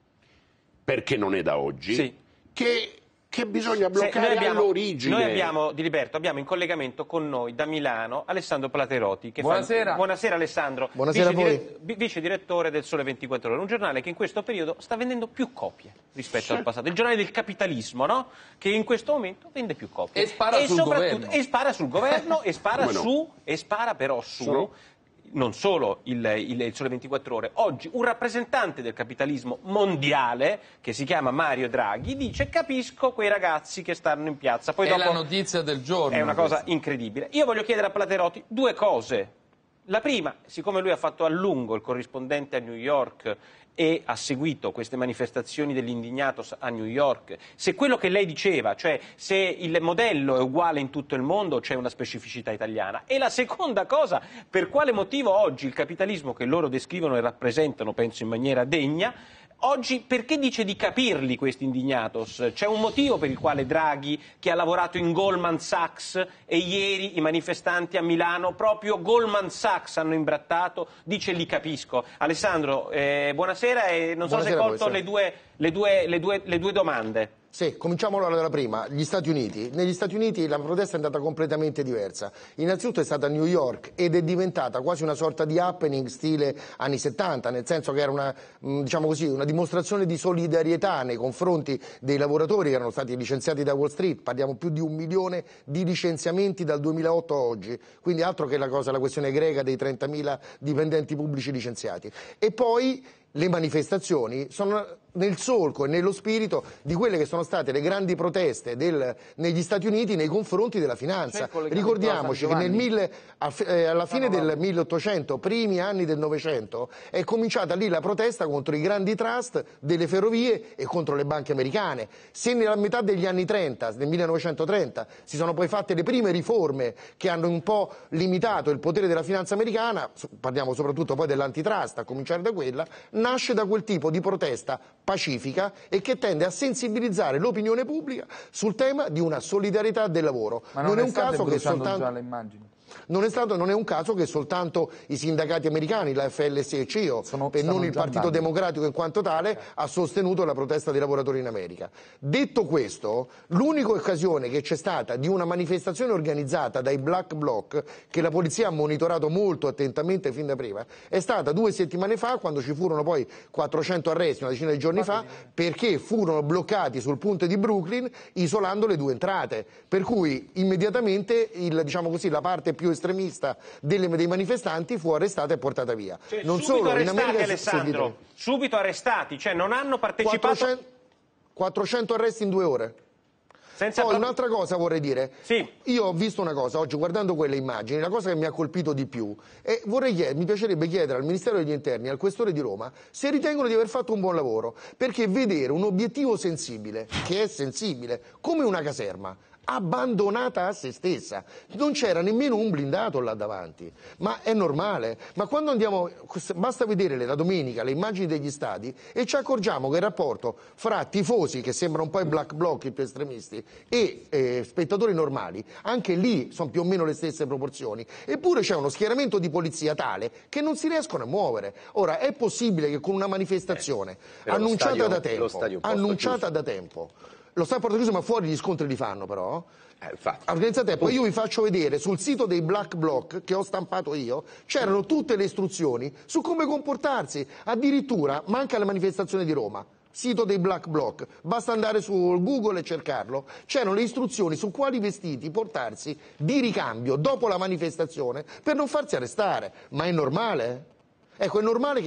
perché non è da oggi, sì. che... che bisogna Se bloccare noi abbiamo, all'origine. Noi abbiamo, di Liberto, abbiamo in collegamento con noi da Milano Alessandro Platerotti. Che Buonasera. Fa, buonasera Alessandro. Buonasera vice, a voi. dire, vice direttore del Sole ventiquattro Ore, un giornale che in questo periodo sta vendendo più copie rispetto sì. al passato. Il giornale del capitalismo, no? Che in questo momento vende più copie. E spara sul governo. E spara sul governo, e spara no? su, e spara però su... Sono... non solo il, il, il Sole ventiquattro Ore, oggi un rappresentante del capitalismo mondiale, che si chiama Mario Draghi, dice capisco quei ragazzi che stanno in piazza. Poi è dopo, la notizia del giorno. è una cosa questa. incredibile. Io voglio chiedere a Platerotti due cose. La prima, siccome lui ha fatto a lungo il corrispondente a New York e ha seguito queste manifestazioni degli indignatos a New York, se quello che lei diceva, cioè se il modello è uguale in tutto il mondo, c'è una specificità italiana. E la seconda cosa, per quale motivo oggi il capitalismo che loro descrivono e rappresentano, penso in maniera degna, oggi perché dice di capirli questi indignatos? C'è un motivo per il quale Draghi, che ha lavorato in Goldman Sachs, e ieri i manifestanti a Milano, proprio Goldman Sachs hanno imbrattato, dice li capisco. Alessandro, eh, buonasera e non so Buonasera se hai colto le due, le, due, le, due, le due domande. Sì, cominciamo allora dalla prima, gli Stati Uniti. Negli Stati Uniti la protesta è andata completamente diversa. Innanzitutto è stata a New York ed è diventata quasi una sorta di happening stile anni settanta, nel senso che era una, diciamo così, una dimostrazione di solidarietà nei confronti dei lavoratori che erano stati licenziati da Wall Street. Parliamo più di un milione di licenziamenti dal duemilaotto a oggi, quindi altro che la cosa, la questione greca dei trentamila dipendenti pubblici licenziati. E poi le manifestazioni sono nel solco e nello spirito di quelle che sono state le grandi proteste del, negli Stati Uniti nei confronti della finanza. Ricordiamoci che nel mille, alla fine del milleottocento, primi anni del Novecento, è cominciata lì la protesta contro i grandi trust delle ferrovie e contro le banche americane. Se nella metà degli anni trenta, nel millenovecentotrenta, si sono poi fatte le prime riforme che hanno un po' limitato il potere della finanza americana, parliamo soprattutto poi dell'antitrust, a cominciare da quella, nasce da quel tipo di protesta pacifica e che tende a sensibilizzare l'opinione pubblica sul tema di una solidarietà del lavoro. Ma non, non è un state caso che soltanto già le immagini. Non è, stato, non è un caso che soltanto i sindacati americani, la F L S e C I O, Sono, e non il Partito andando. Democratico in quanto tale, ha sostenuto la protesta dei lavoratori in America. Detto questo, l'unica occasione che c'è stata di una manifestazione organizzata dai Black Bloc, che la polizia ha monitorato molto attentamente fin da prima, è stata due settimane fa, quando ci furono poi quattrocento arresti, una decina di giorni fa, perché furono bloccati sul ponte di Brooklyn isolando le due entrate. Per cui immediatamente il, diciamo così, la parte più estremista delle, dei manifestanti fu arrestata e portata via. Cioè, non subito solo, arrestati, in America Alessandro, subito arrestati, cioè non hanno partecipato... quattrocento, quattrocento arresti in due ore. Senza Poi pro- un'altra cosa vorrei dire, sì. Io ho visto una cosa oggi guardando quelle immagini, la cosa che mi ha colpito di più, e vorrei chiedere, mi piacerebbe chiedere al Ministero degli Interni, al Questore di Roma, se ritengono di aver fatto un buon lavoro, perché vedere un obiettivo sensibile, che è sensibile, come una caserma, abbandonata a se stessa, non c'era nemmeno un blindato là davanti, ma è normale. Ma quando andiamo, basta vedere la domenica le immagini degli stadi e ci accorgiamo che il rapporto fra tifosi, che sembrano un po' i black bloc, i più estremisti, e eh, spettatori normali, anche lì sono più o meno le stesse proporzioni, eppure c'è uno schieramento di polizia tale che non si riescono a muovere. Ora, è possibile che con una manifestazione eh, annunciata stadio, da tempo, annunciata da tempo, lo sta portando chiuso, ma fuori gli scontri li fanno però. Eh, Organizzate tempo, io vi faccio vedere sul sito dei Black Bloc che ho stampato io, c'erano tutte le istruzioni su come comportarsi, addirittura manca la manifestazione di Roma. Sito dei Black Bloc, basta andare su Google e cercarlo, c'erano le istruzioni su quali vestiti portarsi di ricambio dopo la manifestazione per non farsi arrestare. Ma è normale? Ecco, è normale che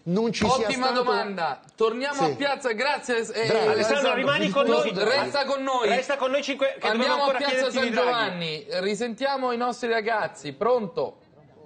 non ci Ottima sia stato... domanda. Torniamo Sì. a piazza, grazie. Eh, Bravo. Alessandro, rimani con noi. Resta con noi. Resta con noi cinque, che Andiamo a ancora piazza chiederti San di Draghi. Giovanni, risentiamo i nostri ragazzi. Pronto?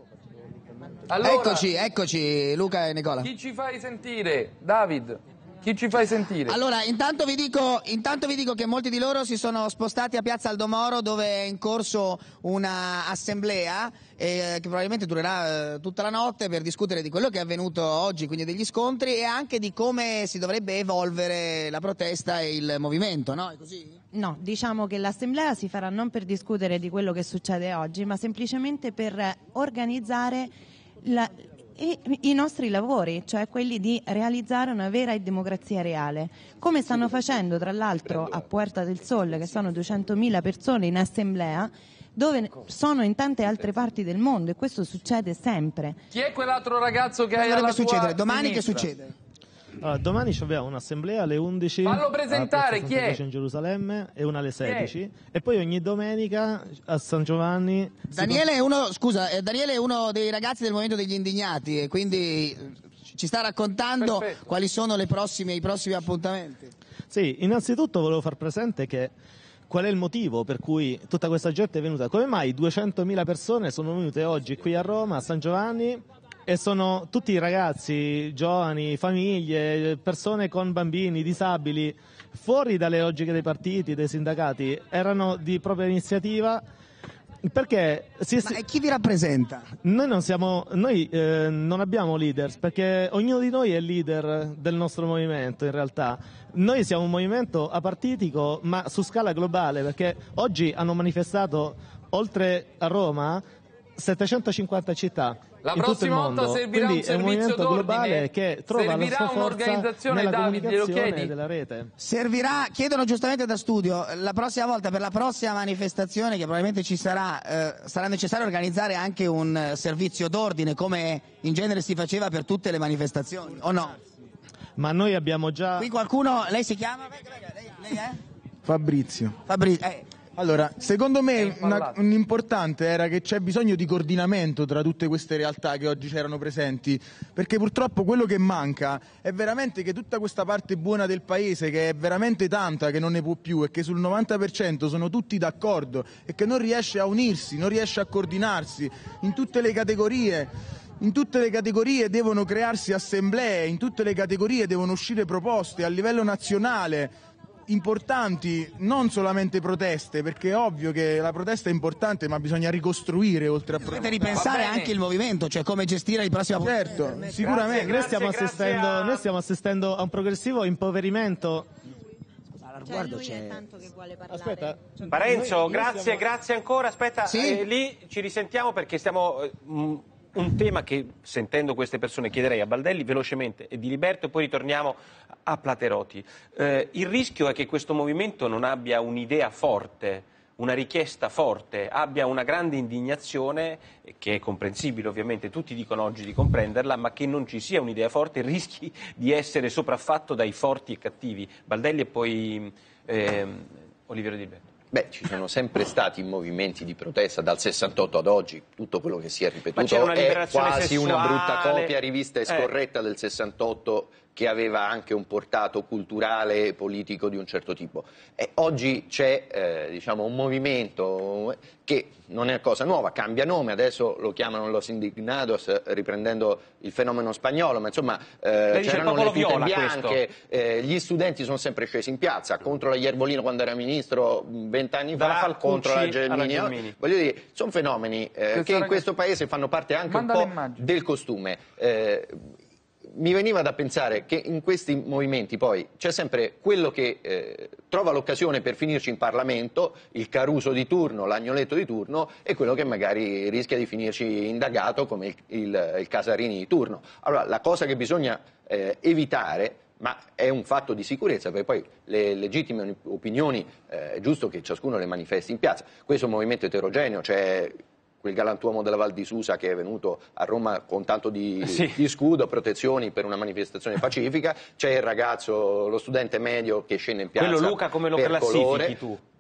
Allora, Eccoci, eccoci Luca e Nicola. chi ci fai sentire? David, chi ci fai sentire? Allora, intanto vi dico, intanto vi dico che molti di loro si sono spostati a Piazza Aldomoro, dove è in corso una assemblea eh, che probabilmente durerà eh, tutta la notte, per discutere di quello che è avvenuto oggi, quindi degli scontri, e anche di come si dovrebbe evolvere la protesta e il movimento, no? È così? No, diciamo che l'assemblea si farà non per discutere di quello che succede oggi, ma semplicemente per organizzare la, i, i nostri lavori, cioè quelli di realizzare una vera democrazia reale, come stanno facendo tra l'altro a Puerta del Sol, che sono duecentomila persone in assemblea, dove sono in tante altre parti del mondo, e questo succede sempre. Chi è quell'altro ragazzo che hai Cosa alla dovrebbe tua succedere? Domani che sinistra? succede? Allora, domani abbiamo un'assemblea alle undici. Fallo presentare, a Piazza chi Santa è? Croce in Gerusalemme, e una alle sedici. E poi ogni domenica a San Giovanni. Daniele è uno, scusa, eh, Daniele è uno dei ragazzi del Movimento degli Indignati, e quindi eh, ci sta raccontando Perfetto. quali sono le prossime, i prossimi appuntamenti. Sì, innanzitutto volevo far presente che qual è il motivo per cui tutta questa gente è venuta. Come mai duecentomila persone sono venute oggi qui a Roma, a San Giovanni, e sono tutti ragazzi, giovani, famiglie, persone con bambini, disabili, fuori dalle logiche dei partiti, dei sindacati, erano di propria iniziativa. Perché si, Ma chi vi rappresenta? Noi non siamo, noi eh, non abbiamo leaders, perché ognuno di noi è leader del nostro movimento in realtà. Noi siamo un movimento apartitico, ma su scala globale, perché oggi hanno manifestato oltre a Roma settecentocinquanta città. La in tutto il prossima volta mondo. servirà Quindi un è un servizio movimento globale d'ordine? che trova la Servirà sua forza un'organizzazione, nella Davide, glielo comunicazione chiedi? della rete. Servirà, chiedono giustamente da studio, la prossima volta, per la prossima manifestazione che probabilmente ci sarà, eh, sarà necessario organizzare anche un eh, servizio d'ordine, come in genere si faceva per tutte le manifestazioni, o no? Ma noi abbiamo già... Qui qualcuno, lei si chiama? Lei, lei è? Fabrizio. Fabrizio, eh. Allora, secondo me una- un importante era che c'è bisogno di coordinamento tra tutte queste realtà che oggi c'erano presenti, perché purtroppo quello che manca è veramente che tutta questa parte buona del paese, che è veramente tanta, che non ne può più, e che sul novanta per cento sono tutti d'accordo e che non riesce a unirsi, non riesce a coordinarsi in tutte le categorie. In tutte le categorie devono crearsi assemblee, in tutte le categorie devono uscire proposte a livello nazionale importanti, non solamente proteste, perché è ovvio che la protesta è importante, ma bisogna ricostruire oltre a Dovete ripensare anche il movimento, cioè come gestire il prossimo Certo, sicuramente. Noi stiamo, assistendo, noi stiamo assistendo a un progressivo impoverimento. Riguardo c'è tanto che vuole parlare. Aspetta, Parenzo, Noi- noi grazie, siamo- grazie ancora. Aspetta, Sì? eh, lì ci risentiamo perché stiamo... eh, mh, un tema che, sentendo queste persone, chiederei a Baldelli velocemente e di Liberto, e poi ritorniamo a Platerotti. Eh, il rischio è che questo movimento non abbia un'idea forte, una richiesta forte, abbia una grande indignazione, che è comprensibile ovviamente, tutti dicono oggi di comprenderla, ma che non ci sia un'idea forte, rischi di essere sopraffatto dai forti e cattivi. Baldelli e poi ehm, Oliviero Di Liberto. Beh, ci sono sempre stati movimenti di protesta dal sessantotto ad oggi, tutto quello che si è Ma ripetuto c'era una è liberazione quasi una sessuale. brutta copia rivista e Eh. scorretta del sessantotto, che aveva anche un portato culturale e politico di un certo tipo. E oggi c'è eh, diciamo un movimento che non è cosa nuova, cambia nome, adesso lo chiamano Los Indignados, riprendendo il fenomeno spagnolo, ma insomma eh, dice c'erano popolo le tute viola, bianche, eh, gli studenti sono sempre scesi in piazza contro la Iervolino quando era ministro vent'anni Dalla fa, Falcucci contro la alla Gelmini. Gelmini. Voglio dire, sono fenomeni eh, Questa che in ragazza- questo paese fanno parte anche Manda un po' l'immagine. del costume. Eh, mi veniva da pensare che in questi movimenti poi c'è sempre quello che eh, trova l'occasione per finirci in Parlamento, il Caruso di turno, l'agnoletto di turno, e quello che magari rischia di finirci indagato come il, il, il Casarini di turno. Allora, la cosa che bisogna eh, evitare, ma è un fatto di sicurezza, perché poi le legittime opinioni eh, è giusto che ciascuno le manifesti in piazza. Questo è un movimento eterogeneo, c'è quel galantuomo della Val di Susa che è venuto a Roma con tanto di, Sì. di scudo, protezioni per una manifestazione pacifica, c'è il ragazzo, lo studente medio che scende in piazza Quello, Luca, come lo per classifichi colore. tu?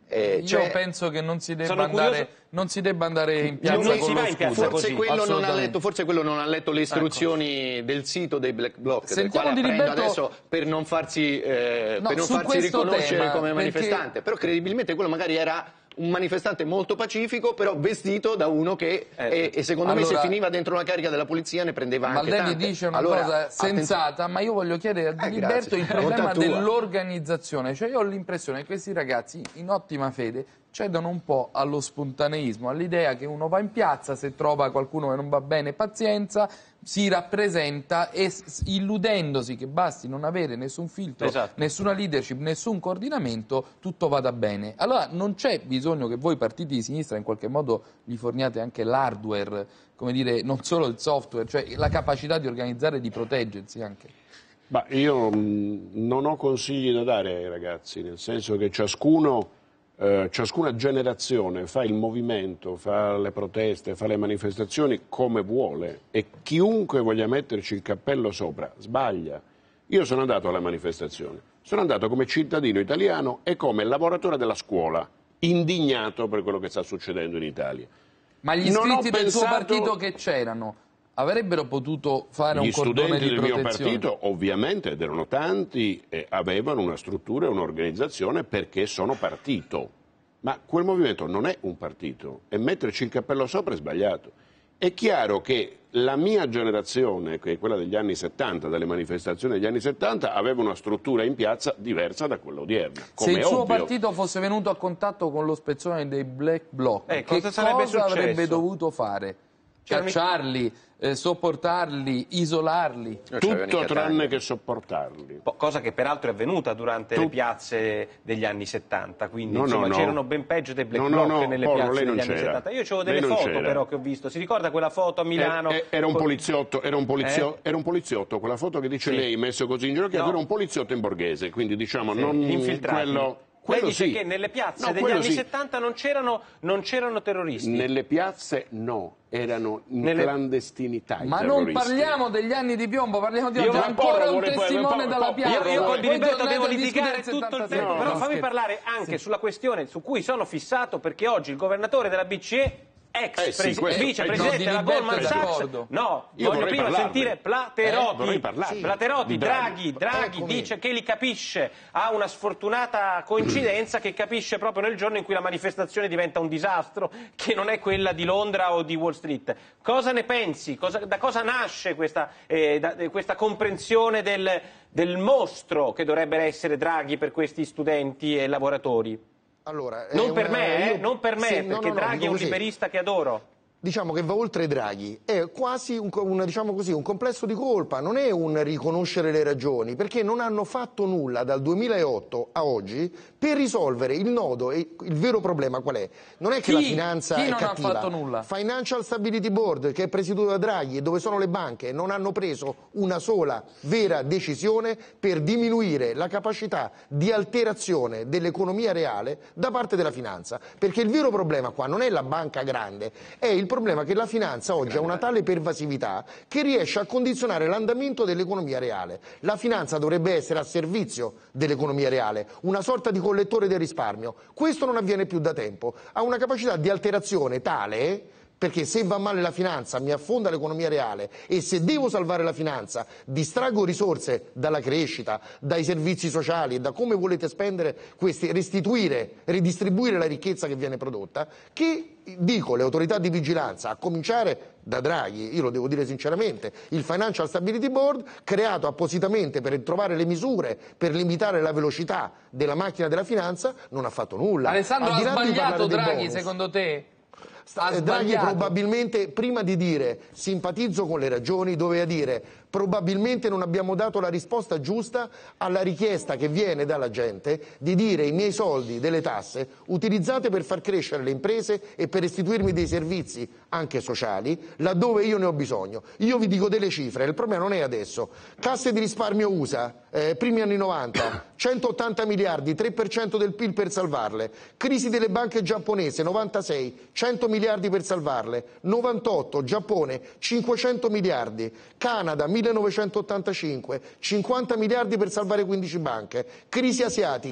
Eh, Io cioè, penso che non si debba sono andare, curioso- non si debba andare in piazza Non con si lo va in piazza scudo. Forse quello, non ha Assolutamente. letto, forse quello non ha letto le istruzioni del sito dei Black Bloc, del Sentiamo quale di apprendo Liberto- adesso per non farsi, eh, No, per non su farsi questo riconoscere tema, come perché- manifestante. Però credibilmente quello magari era un manifestante molto pacifico, però vestito da uno che, e, e secondo me allora- se finiva dentro una carica della polizia ne prendeva anche Maldelli tante. dice una Allora, cosa attenzione. sensata, ma io voglio chiedere a Di Eh, Liberto grazie. il problema Bontà tua. dell'organizzazione. Cioè io ho l'impressione che questi ragazzi, in ottima fede, cedono un po' allo spontaneismo, all'idea che uno va in piazza, se trova qualcuno che non va bene, pazienza, si rappresenta e s- illudendosi che basti non avere nessun filtro, Esatto. nessuna leadership, nessun coordinamento, tutto vada bene. Allora non c'è bisogno che voi partiti di sinistra in qualche modo gli forniate anche l'hardware, come dire, non solo il software, cioè la capacità di organizzare e di proteggersi anche. Ma io mh, non ho consigli da dare ai ragazzi, nel senso che ciascuno, eh, ciascuna generazione fa il movimento, fa le proteste, fa le manifestazioni come vuole e chiunque voglia metterci il cappello sopra sbaglia. Io sono andato alle manifestazioni, sono andato come cittadino italiano e come lavoratore della scuola, indignato per quello che sta succedendo in Italia. Ma gli Non ho iscritti del suo pensato- partito che c'erano avrebbero potuto fare Gli un cordone studenti di del mio protezione? partito, ovviamente, ed erano tanti, eh, avevano una struttura e un'organizzazione perché sono partito. Ma quel movimento non è un partito e metterci il cappello sopra è sbagliato. È chiaro che la mia generazione, che è quella degli anni settanta, delle manifestazioni degli anni settanta, aveva una struttura in piazza diversa da quella odierna. Se Come il suo ovvio. partito fosse venuto a contatto con lo spezzone dei Black Bloc, Eh, che cosa sarebbe cosa avrebbe successo? dovuto fare? C'era Cacciarli, eh, sopportarli, isolarli? Tutto tranne che sopportarli. Po- Cosa che peraltro è avvenuta durante Tu- le piazze degli anni settanta, quindi No, no, insomma no. c'erano ben peggio dei Black No, no, Bloc no, nelle Paolo, piazze lei non degli anni c'era. settanta. Io c'avevo Lei delle non foto c'era. però che ho visto. Si ricorda quella foto a Milano? Eh, eh, Era un Con- poliziotto, era un poliziotto, Eh? era un poliziotto, quella foto che dice Sì. lei messo così in ginocchio, No. era un poliziotto in borghese, quindi diciamo Sì, non gli infiltrati. quello, Lei quello dice sì. che nelle piazze No, degli quello anni sì. settanta non c'erano, non c'erano terroristi. Nelle piazze no, erano in Nelle- clandestinità i Ma non terroristi. parliamo degli anni di piombo, parliamo di Io oggi. ma Ancora Porro un vuole fare- testimone Porro- dalla Porro- piazza. Io, io Poi con Di Liberto tornate devo a litigare discutere tutto il settantasei. tempo, No, però no, fammi scherzo. parlare anche sulla questione su cui sono fissato, perché oggi il governatore della B C E, ex Eh sì, presi- questo- vicepresidente eh, no, di della Liberto Goldman è Sachs, d'accordo. no, Io voglio vorrei prima parlarne. sentire Eh, Platerotti, vorrei parlarne. Platerotti, Di Draghi, Draghi. Draghi Eccomi. dice che li capisce, ha una sfortunata coincidenza che capisce proprio nel giorno in cui la manifestazione diventa un disastro, che non è quella di Londra o di Wall Street. Cosa ne pensi? Cosa- da cosa nasce questa, eh, da- eh, questa comprensione del, del mostro che dovrebbe essere Draghi per questi studenti e lavoratori? Allora, è Non per una- me, eh, io- non per me, sì, no, perché no, no, Draghi è dico un così. liberista che adoro. Diciamo che va oltre Draghi, è quasi un, co- una- diciamo così, un complesso di colpa, non è un riconoscere le ragioni, perché non hanno fatto nulla dal duemilaotto a oggi per risolvere il nodo e il vero problema qual è? Non è che Chi? la finanza Chi è non ha cattiva. fatto nulla? Financial Stability Board, che è presieduto da Draghi e dove sono le banche, non hanno preso una sola vera decisione per diminuire la capacità di alterazione dell'economia reale da parte della finanza, perché il vero problema qua non è la banca grande, è il problema che la finanza oggi ha una tale pervasività che riesce a condizionare l'andamento dell'economia reale. La finanza dovrebbe essere a servizio dell'economia reale, una sorta di collettore del risparmio. Questo non avviene più da tempo, ha una capacità di alterazione tale perché se va male la finanza mi affonda l'economia reale e se devo salvare la finanza distraggo risorse dalla crescita, dai servizi sociali e da come volete spendere questi, restituire, ridistribuire la ricchezza che viene prodotta, che dico le autorità di vigilanza, a cominciare da Draghi, io lo devo dire sinceramente, il Financial Stability Board, creato appositamente per trovare le misure per limitare la velocità della macchina della finanza, non ha fatto nulla. Alessandro, Al ha di là di sbagliato parlare dei Draghi bonus. secondo te? Ha Eh, Draghi sbagliato. probabilmente prima di dire simpatizzo con le ragioni doveva dire probabilmente non abbiamo dato la risposta giusta alla richiesta che viene dalla gente di dire i miei soldi delle tasse utilizzate per far crescere le imprese e per restituirmi dei servizi anche sociali laddove io ne ho bisogno. Io vi dico delle cifre, il problema non è adesso. Casse di risparmio U S A, eh, primi anni novanta, centottanta miliardi, tre per cento del P I L per salvarle. Crisi delle banche giapponese, novantasei, cento miliardi per salvarle. novantotto, Giappone, cinquecento miliardi. Canada, millenovecentottantacinque, cinquanta miliardi per salvare quindici banche. Crisi asiatica,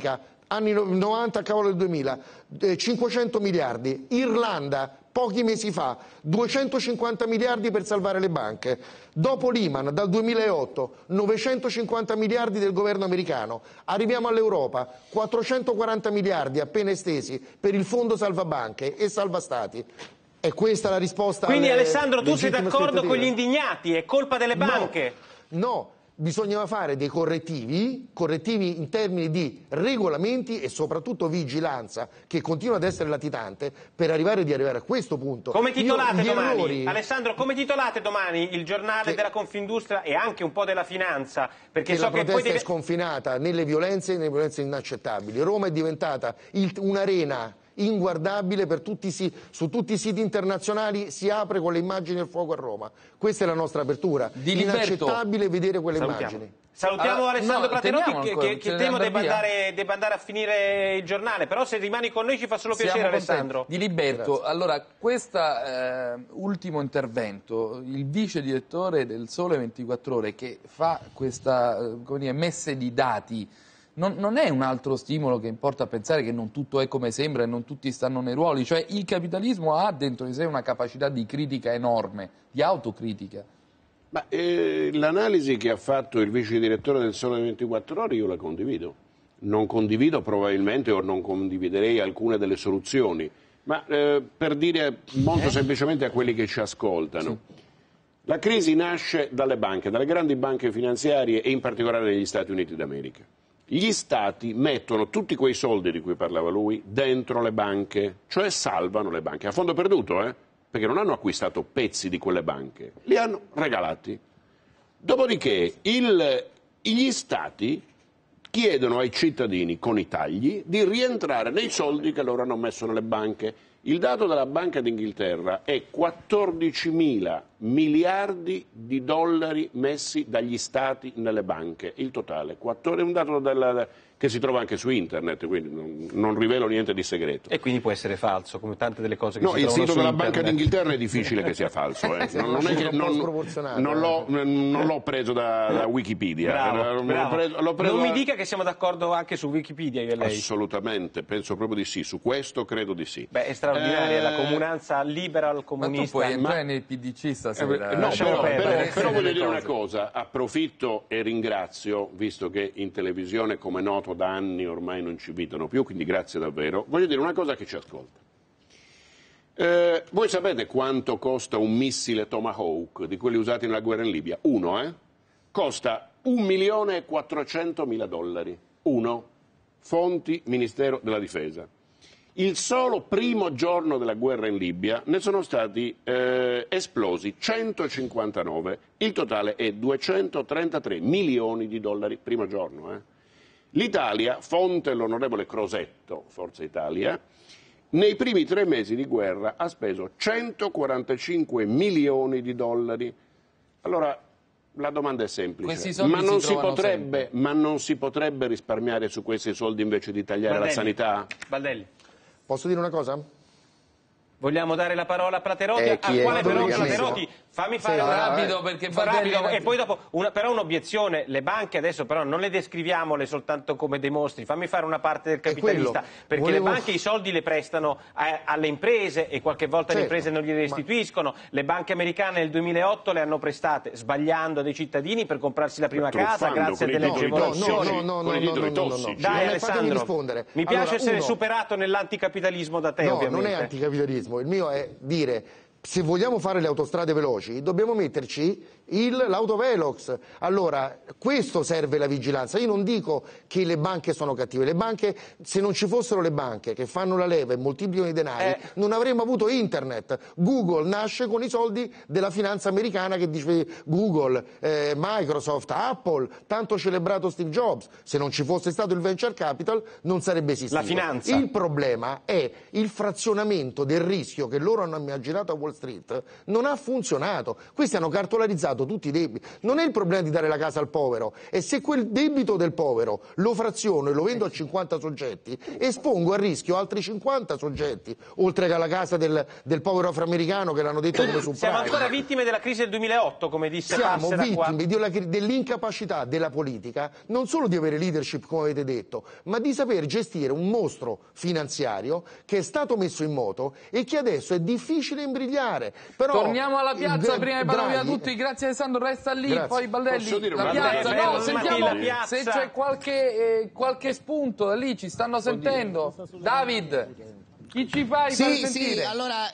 anni novanta a cavallo del duemila, eh, cinquecento miliardi. Irlanda, pochi mesi fa, duecentocinquanta miliardi per salvare le banche. Dopo Lehman, dal duemilaotto, novecentocinquanta miliardi del governo americano. Arriviamo all'Europa, quattrocentoquaranta miliardi appena estesi per il fondo salvabanche e salvastati. E questa la risposta. Quindi alle Alessandro, tu sei legittime d'accordo con gli aspettative? indignati? È colpa delle banche? No, no. Bisognava fare dei correttivi, correttivi in termini di regolamenti e soprattutto vigilanza, che continua ad essere latitante, per arrivare di arrivare a questo punto. Come titolate Io, gli domani? errori... Alessandro, come titolate domani il giornale che... della Confindustria e anche un po' della finanza? Perché che so la che protesta poi deve... è sconfinata nelle violenze e nelle violenze inaccettabili. Roma è diventata il... un'arena inguardabile per tutti i siti, su tutti i siti internazionali si apre con le immagini del fuoco a Roma. Questa è la nostra apertura. Di Liberto. Inaccettabile vedere quelle Salutiamo. immagini. Salutiamo Ah, Alessandro no, Praterotti teniamo che, ancora, che, che ce ne temo andare debba via. andare, debba andare a finire il giornale, però se rimani con noi ci fa solo Siamo piacere contenti. Alessandro. Di Liberto, Grazie. allora questo eh, ultimo intervento, il vice direttore del Sole ventiquattro Ore che fa questa eh, come dire, messe di dati, non, non è un altro stimolo che importa a pensare che non tutto è come sembra e non tutti stanno nei ruoli, cioè il capitalismo ha dentro di sé una capacità di critica enorme, di autocritica. Ma eh, l'analisi che ha fatto il vice direttore del Sole ventiquattro Ore io la condivido. Non condivido probabilmente o non condividerei alcune delle soluzioni, ma eh, per dire molto semplicemente a quelli che ci ascoltano. Sì. La crisi nasce dalle banche, dalle grandi banche finanziarie e in particolare negli Stati Uniti d'America. Gli Stati mettono tutti quei soldi di cui parlava lui dentro le banche, cioè salvano le banche, a fondo perduto, eh? Perché non hanno acquistato pezzi di quelle banche, li hanno regalati. Dopodiché il, gli Stati chiedono ai cittadini, con i tagli, di rientrare nei soldi che loro hanno messo nelle banche. Il dato della Banca d'Inghilterra è quattordicimila miliardi di dollari messi dagli Stati nelle banche, il totale. È un dato della, che si trova anche su internet, quindi non, non rivelo niente di segreto. E quindi può essere falso, come tante delle cose che no, si il trovano sito su della internet. Banca d'Inghilterra è difficile che sia falso. Eh. Non, non, è che, non, non, l'ho, non l'ho preso da, da Wikipedia. Bravo, bravo. L'ho preso, l'ho preso non da... mi dica che siamo d'accordo anche su Wikipedia io e lei. Assolutamente, penso proprio di sì, su questo credo di sì. Beh, è straordinaria, eh... la comunanza liberal comunista. Ma tu puoi entrare ma... nel P D C stasera. Eh, no, però, però, però voglio dire cose. una cosa, approfitto e ringrazio, visto che in televisione, come noto, da anni ormai non ci invitano più, quindi grazie davvero. Voglio dire una cosa a chi ci ascolta. Eh, voi sapete quanto costa un missile Tomahawk, di quelli usati nella guerra in Libia? Uno, eh? Costa un milione e quattrocentomila dollari. Uno. Fonti Ministero della Difesa. Il solo primo giorno della guerra in Libia ne sono stati eh, esplosi centocinquantanove, il totale è duecentotrentatré milioni di dollari primo giorno. Eh. L'Italia, fonte l'onorevole Crosetto, Forza Italia, nei primi tre mesi di guerra ha speso centoquarantacinque milioni di dollari. Allora, la domanda è semplice, ma non, si potrebbe, ma non si potrebbe risparmiare su questi soldi invece di tagliare Baldelli. la sanità? Baldelli. Posso dire una cosa? Vogliamo dare la parola a Platerotti, Eh, al chi è quale però autonomamente? Platerotti fammi fare Sì, una rapido, perché fa Baldelli rapido, era- e poi dopo una, però un'obiezione, le banche adesso però non le descriviamole soltanto come dei mostri, fammi fare una parte del capitalista, quello. perché Volevo- le banche i soldi le prestano a- alle imprese e qualche volta le Certo, imprese non glieli restituiscono, le banche americane nel duemilaotto le hanno prestate sbagliando a dei cittadini per comprarsi la prima casa Truffando grazie a con i delle titoli agevolazioni. tossici, no, no, con i no, titoli no, no, no, tossici. no. Dai Non è- fatemi Alessandro, rispondere. mi piace Allora, essere uno- superato nell'anticapitalismo da te No, ovviamente. non è anticapitalismo, il mio è dire se vogliamo fare le autostrade veloci dobbiamo metterci il- l'autovelox. Allora, questo serve la vigilanza. Io non dico che le banche sono cattive, le banche, se non ci fossero le banche che fanno la leva e moltiplicano i denari, Eh. non avremmo avuto internet. Google nasce con i soldi della finanza americana che dice Google, eh, Microsoft, Apple, tanto celebrato Steve Jobs. Se non ci fosse stato il venture capital non sarebbe esistito. La finanza. Il problema è il frazionamento del rischio che loro hanno immaginato a Wall Street non ha funzionato. Questi hanno cartolarizzato pagato tutti i debiti. Non è il problema di dare la casa al povero, e se quel debito del povero lo fraziono e lo vendo a cinquanta soggetti, espongo a rischio altri cinquanta soggetti, oltre che alla casa del, del povero afroamericano che l'hanno detto come subprime. Siamo ancora vittime della crisi del duemilaotto, come disse Siamo Passera qua. vittime dell'incapacità della politica, non solo di avere leadership, come avete detto, ma di saper gestire un mostro finanziario che è stato messo in moto e che adesso è difficile imbrigliare. Però torniamo alla piazza il, prima di parlare via tutti. Grazie Alessandro, resta lì. Grazie. Poi Baldelli, dire la una piazza, cosa? no, sentiamo la piazza. se c'è qualche, eh, qualche spunto da lì, ci stanno sentendo. David, chi ci fai Sì, far sì, sentire? allora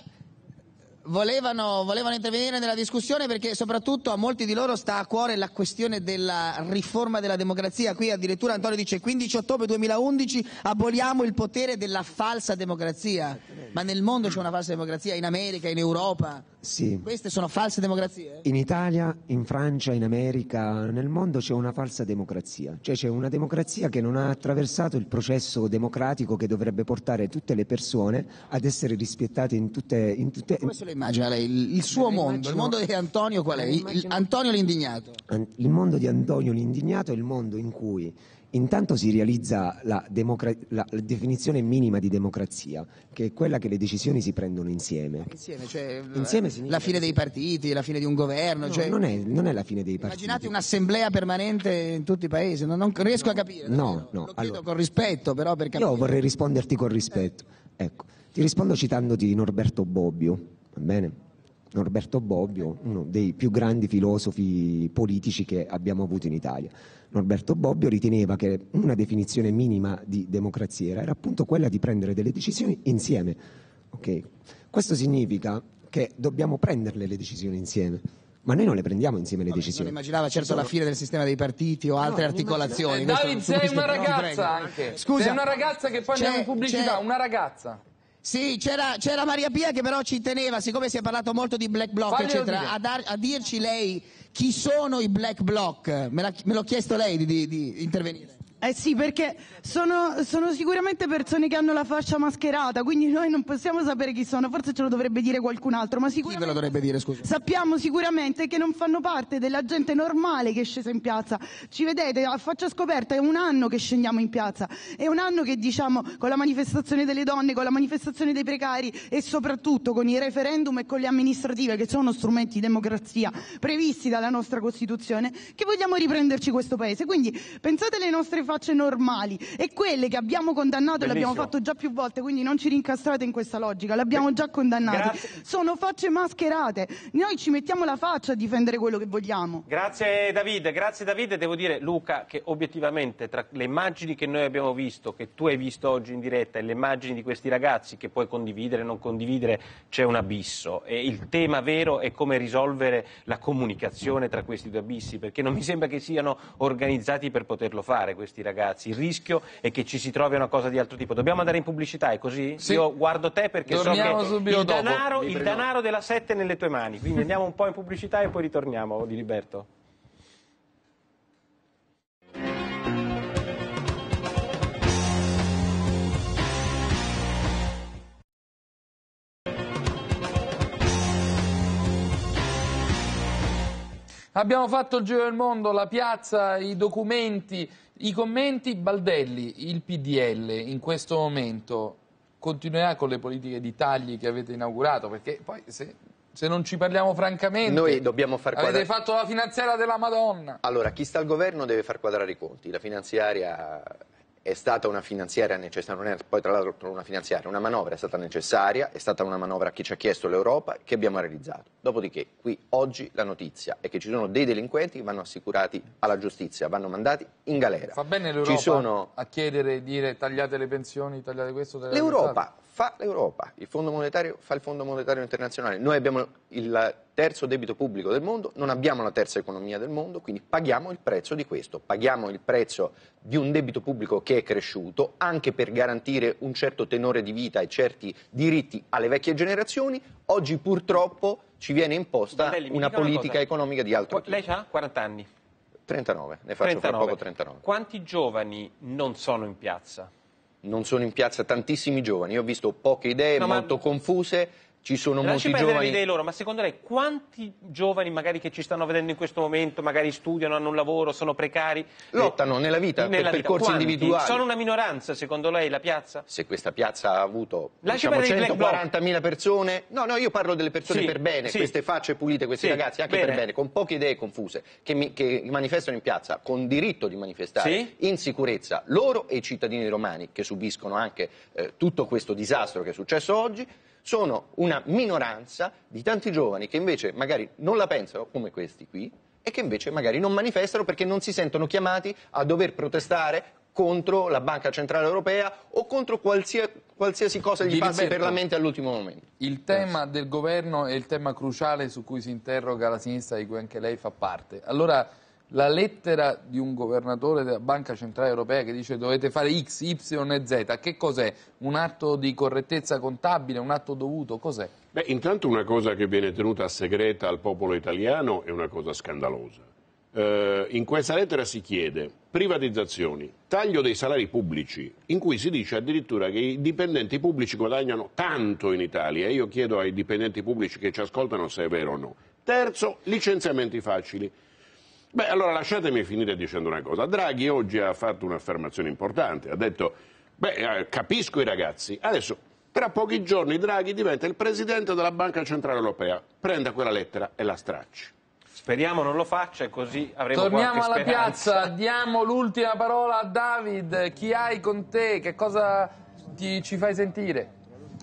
volevano, volevano intervenire nella discussione perché soprattutto a molti di loro sta a cuore la questione della riforma della democrazia. Qui addirittura Antonio dice quindici ottobre duemilaundici aboliamo il potere della falsa democrazia. Ma nel mondo c'è una falsa democrazia, in America, in Europa. Sì. Queste sono false democrazie? In Italia, in Francia, in America, nel mondo c'è una falsa democrazia, cioè c'è una democrazia che non ha attraversato il processo democratico che dovrebbe portare tutte le persone ad essere rispettate in tutte... In tutte... Come se lo immagina lei? Il, il suo Me mondo, immagino... il mondo di Antonio qual è? Il, il, Antonio l'indignato. Il mondo di Antonio l'indignato è il mondo in cui intanto si realizza la, democra- la, la definizione minima di democrazia, che è quella che le decisioni si prendono insieme. Insieme, cioè Insieme la fine dei partiti, la fine di un governo. No, cioè... non, è, non è la fine dei partiti. Immaginate un'assemblea permanente in tutti i paesi, non, non riesco a capire. No, no. Lo chiedo Allora, con rispetto, però per capire. io vorrei risponderti con rispetto. Ecco, ti rispondo citandoti Norberto Bobbio, va bene? Norberto Bobbio, uno dei più grandi filosofi politici che abbiamo avuto in Italia. Norberto Bobbio riteneva che una definizione minima di democrazia era appunto quella di prendere delle decisioni insieme. Okay? Questo significa che dobbiamo prenderle le decisioni insieme, ma noi non le prendiamo insieme le Vabbè, decisioni. non immaginava certo la fine del sistema dei partiti o altre no, articolazioni. Eh, Questo- David, su sei questo una ti prego. ragazza anche. Scusa, sei una ragazza che poi andiamo in c'è- pubblicità, c'è- una ragazza. Sì, c'era, c'era Maria Pia che però ci teneva, siccome si è parlato molto di black bloc, Faglielo eccetera, dire. a, dar- a dirci lei chi sono i black bloc. Me, l'ha- me l'ho chiesto lei di, di- di intervenire. Eh sì, perché sono, sono sicuramente persone che hanno la faccia mascherata, quindi noi non possiamo sapere chi sono, forse ce lo dovrebbe dire qualcun altro, ma Chi ve sicuramente lo dovrebbe dire, scusa? sappiamo sicuramente che non fanno parte della gente normale che è scesa in piazza. Ci vedete, a faccia scoperta, è un anno che scendiamo in piazza, è un anno che diciamo con la manifestazione delle donne, con la manifestazione dei precari e soprattutto con i referendum e con le amministrative, che sono strumenti di democrazia previsti dalla nostra Costituzione, che vogliamo riprenderci questo paese. Quindi pensate alle nostre facce normali e quelle che abbiamo condannato e l'abbiamo fatto già più volte, quindi non ci rincastrate in questa logica, l'abbiamo già condannate. Grazie. Sono facce mascherate, noi ci mettiamo la faccia a difendere quello che vogliamo. Grazie Davide, grazie Davide. Devo dire, Luca, che obiettivamente tra le immagini che noi abbiamo visto, che tu hai visto oggi in diretta, e le immagini di questi ragazzi che puoi condividere o non condividere, c'è un abisso. E il tema vero è come risolvere la comunicazione tra questi due abissi, perché non mi sembra che siano organizzati per poterlo fare questi ragazzi. Il rischio è che ci si trovi una cosa di altro tipo. Dobbiamo andare in pubblicità, è così? Sì. Io guardo te perché Torniamo so che subito il dopo. danaro, il Libero. danaro della sette è nelle tue mani, quindi andiamo un po' in pubblicità e poi ritorniamo, Di Liberto. Abbiamo fatto il giro del mondo, la piazza, i documenti, i commenti. Baldelli, il P D L in questo momento continuerà con le politiche di tagli che avete inaugurato? Perché poi se, se non ci parliamo francamente, Noi dobbiamo far avete quadra... fatto la finanziaria della Madonna. Allora, chi sta al governo deve far quadrare i conti. La finanziaria è stata una finanziaria necessaria, non è poi tra l'altro una finanziaria, una manovra è stata necessaria, è stata una manovra che ci ha chiesto l'Europa, che abbiamo realizzato. Dopodiché, qui oggi la notizia è che ci sono dei delinquenti che vanno assicurati alla giustizia, vanno mandati in galera. Fa bene l'Europa Ci sono... a chiedere, dire tagliate le pensioni, tagliate questo, tagliate L'Europa fa l'Europa, il Fondo Monetario fa il Fondo Monetario Internazionale. Noi abbiamo il terzo debito pubblico del mondo, non abbiamo la terza economia del mondo, quindi paghiamo il prezzo di questo, paghiamo il prezzo di un debito pubblico che è cresciuto anche per garantire un certo tenore di vita e certi diritti alle vecchie generazioni. Oggi purtroppo ci viene imposta Baldelli, mi una dica una politica cosa. economica di altro Lei ha quaranta anni? trentanove, ne faccio fra trentanove. poco trentanove. Quanti giovani non sono in piazza? Non sono in piazza tantissimi giovani, io ho visto poche idee No, ma- molto confuse ci sono Lasci molti perdere giovani... le idee loro, ma secondo lei quanti giovani magari che ci stanno vedendo in questo momento, magari studiano, hanno un lavoro, sono precari? Lottano nella vita, nella per vita. percorsi Quanti? individuali. Sono una minoranza, secondo lei, la piazza? Se questa piazza ha avuto Lasci diciamo, perdere il black bloc. centoquarantamila persone... No, no, io parlo delle persone Sì, per bene, sì. queste facce pulite, questi Sì, ragazzi, anche bene. per bene, con poche idee confuse, che, mi, che manifestano in piazza con diritto di manifestare Sì. in sicurezza, loro e i cittadini romani, che subiscono anche eh, tutto questo disastro che è successo oggi, sono una minoranza di tanti giovani che invece magari non la pensano come questi qui e che invece magari non manifestano perché non si sentono chiamati a dover protestare contro la Banca Centrale Europea o contro qualsiasi, qualsiasi cosa gli passi per la mente all'ultimo momento. Il tema del governo è il tema cruciale su cui si interroga la sinistra di cui anche lei fa parte. Allora, la lettera di un governatore della Banca Centrale Europea che dice dovete fare X, Y e Z, che cos'è? Un atto di correttezza contabile, un atto dovuto? Cos'è? Beh, intanto una cosa che viene tenuta segreta al popolo italiano è una cosa scandalosa. Eh, in questa lettera si chiede privatizzazioni, taglio dei salari pubblici, in cui si dice addirittura che i dipendenti pubblici guadagnano tanto in Italia, e io chiedo ai dipendenti pubblici che ci ascoltano se è vero o no. Terzo, licenziamenti facili. Beh, allora lasciatemi finire dicendo una cosa. Draghi oggi ha fatto un'affermazione importante, ha detto, beh, eh, capisco i ragazzi, adesso tra pochi giorni Draghi diventa il presidente della Banca Centrale Europea, prenda quella lettera e la stracci. Speriamo non lo faccia e così avremo Torniamo qualche alla speranza. piazza, diamo l'ultima parola a David. Chi hai con te? Che cosa ti, ci fai sentire?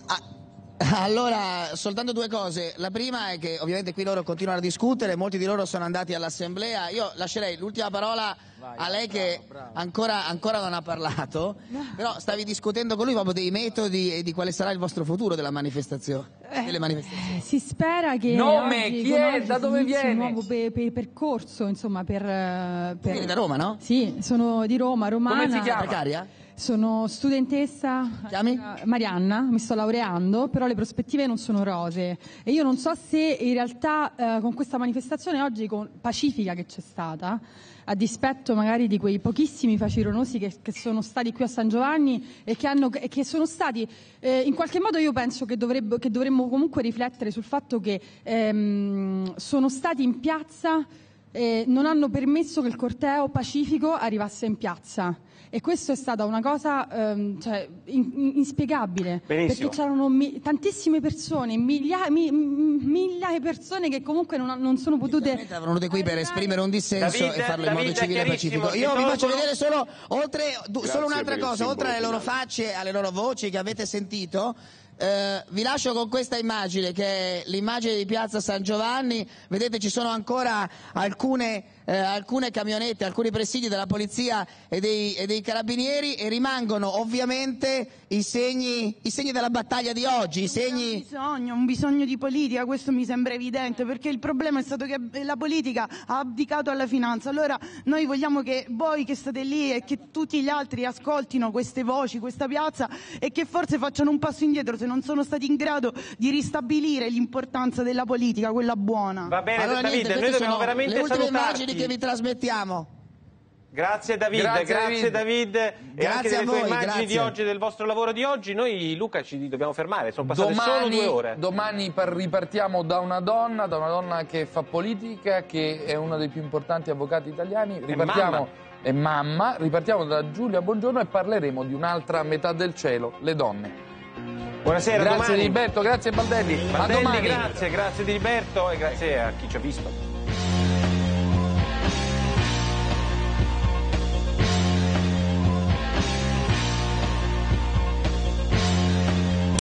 Allora, soltanto due cose. La prima è che ovviamente qui loro continuano a discutere, molti di loro sono andati all'assemblea. Io lascerei l'ultima parola a lei che ancora, ancora non ha parlato, però stavi discutendo con lui proprio dei metodi e di quale sarà il vostro futuro della manifestazione. Delle manifestazioni. Eh, si spera che Nome, oggi, chi con è? oggi Da si dove inizi viene? un nuovo pe- pe- percorso, insomma, per, per... Vieni da Roma, no? Sì, sono di Roma, romana. Come si chiama? Precaria? Sono studentessa. Chiami? Marianna, mi sto laureando, però le prospettive non sono rose e io non so se in realtà eh, con questa manifestazione oggi con, pacifica che c'è stata, a dispetto magari di quei pochissimi facilonosi che, che sono stati qui a San Giovanni e che, hanno, e che sono stati, eh, in qualche modo io penso che, dovrebbe, che dovremmo comunque riflettere sul fatto che ehm, sono stati in piazza, eh, non hanno permesso che il corteo pacifico arrivasse in piazza. E questo è stata una cosa ehm, cioè, in, in, inspiegabile, Benissimo. perché c'erano mi, tantissime persone, migliaia mi, miglia di persone che comunque non, non sono potute... Erano venute qui per esprimere un dissenso David, e farlo in David, modo civile e chiarissimo, pacifico. Io ti vi faccio tolgono- vedere solo, oltre, du- Grazie solo un'altra per il cosa, oltre alle simbolo loro finale. facce, alle loro voci che avete sentito. Eh, vi lascio con questa immagine che è l'immagine di Piazza San Giovanni. Vedete, ci sono ancora alcune, eh, alcune camionette, alcuni presidi della polizia e dei, e dei carabinieri e rimangono ovviamente i segni, i segni della battaglia di oggi, i segni... Un bisogno, un bisogno di politica, questo mi sembra evidente, perché il problema è stato che la politica ha abdicato alla finanza. Allora noi vogliamo che voi che state lì e che tutti gli altri ascoltino queste voci, questa piazza, e che forse facciano un passo indietro se non sono stati in grado di ristabilire l'importanza della politica, quella buona. Va bene, Allora, David, niente, noi queste dobbiamo sono veramente le ultime salutarti. immagini che vi trasmettiamo. Grazie David, Grazie, grazie, David, e Grazie anche delle a tue voi, immagini grazie. di oggi, del vostro lavoro di oggi. Noi, Luca, ci dobbiamo fermare, sono passate solo due ore. Domani par- ripartiamo da una donna, da una donna che fa politica, che è uno dei più importanti avvocati italiani. Ripartiamo, mamma. è mamma, ripartiamo da Giulia Bongiorno e parleremo di un'altra metà del cielo, le donne. Buonasera, Grazie domani. Diliberto, grazie Baldelli. Baldelli, A domani. grazie, grazie Diliberto e grazie a chi ci ha visto.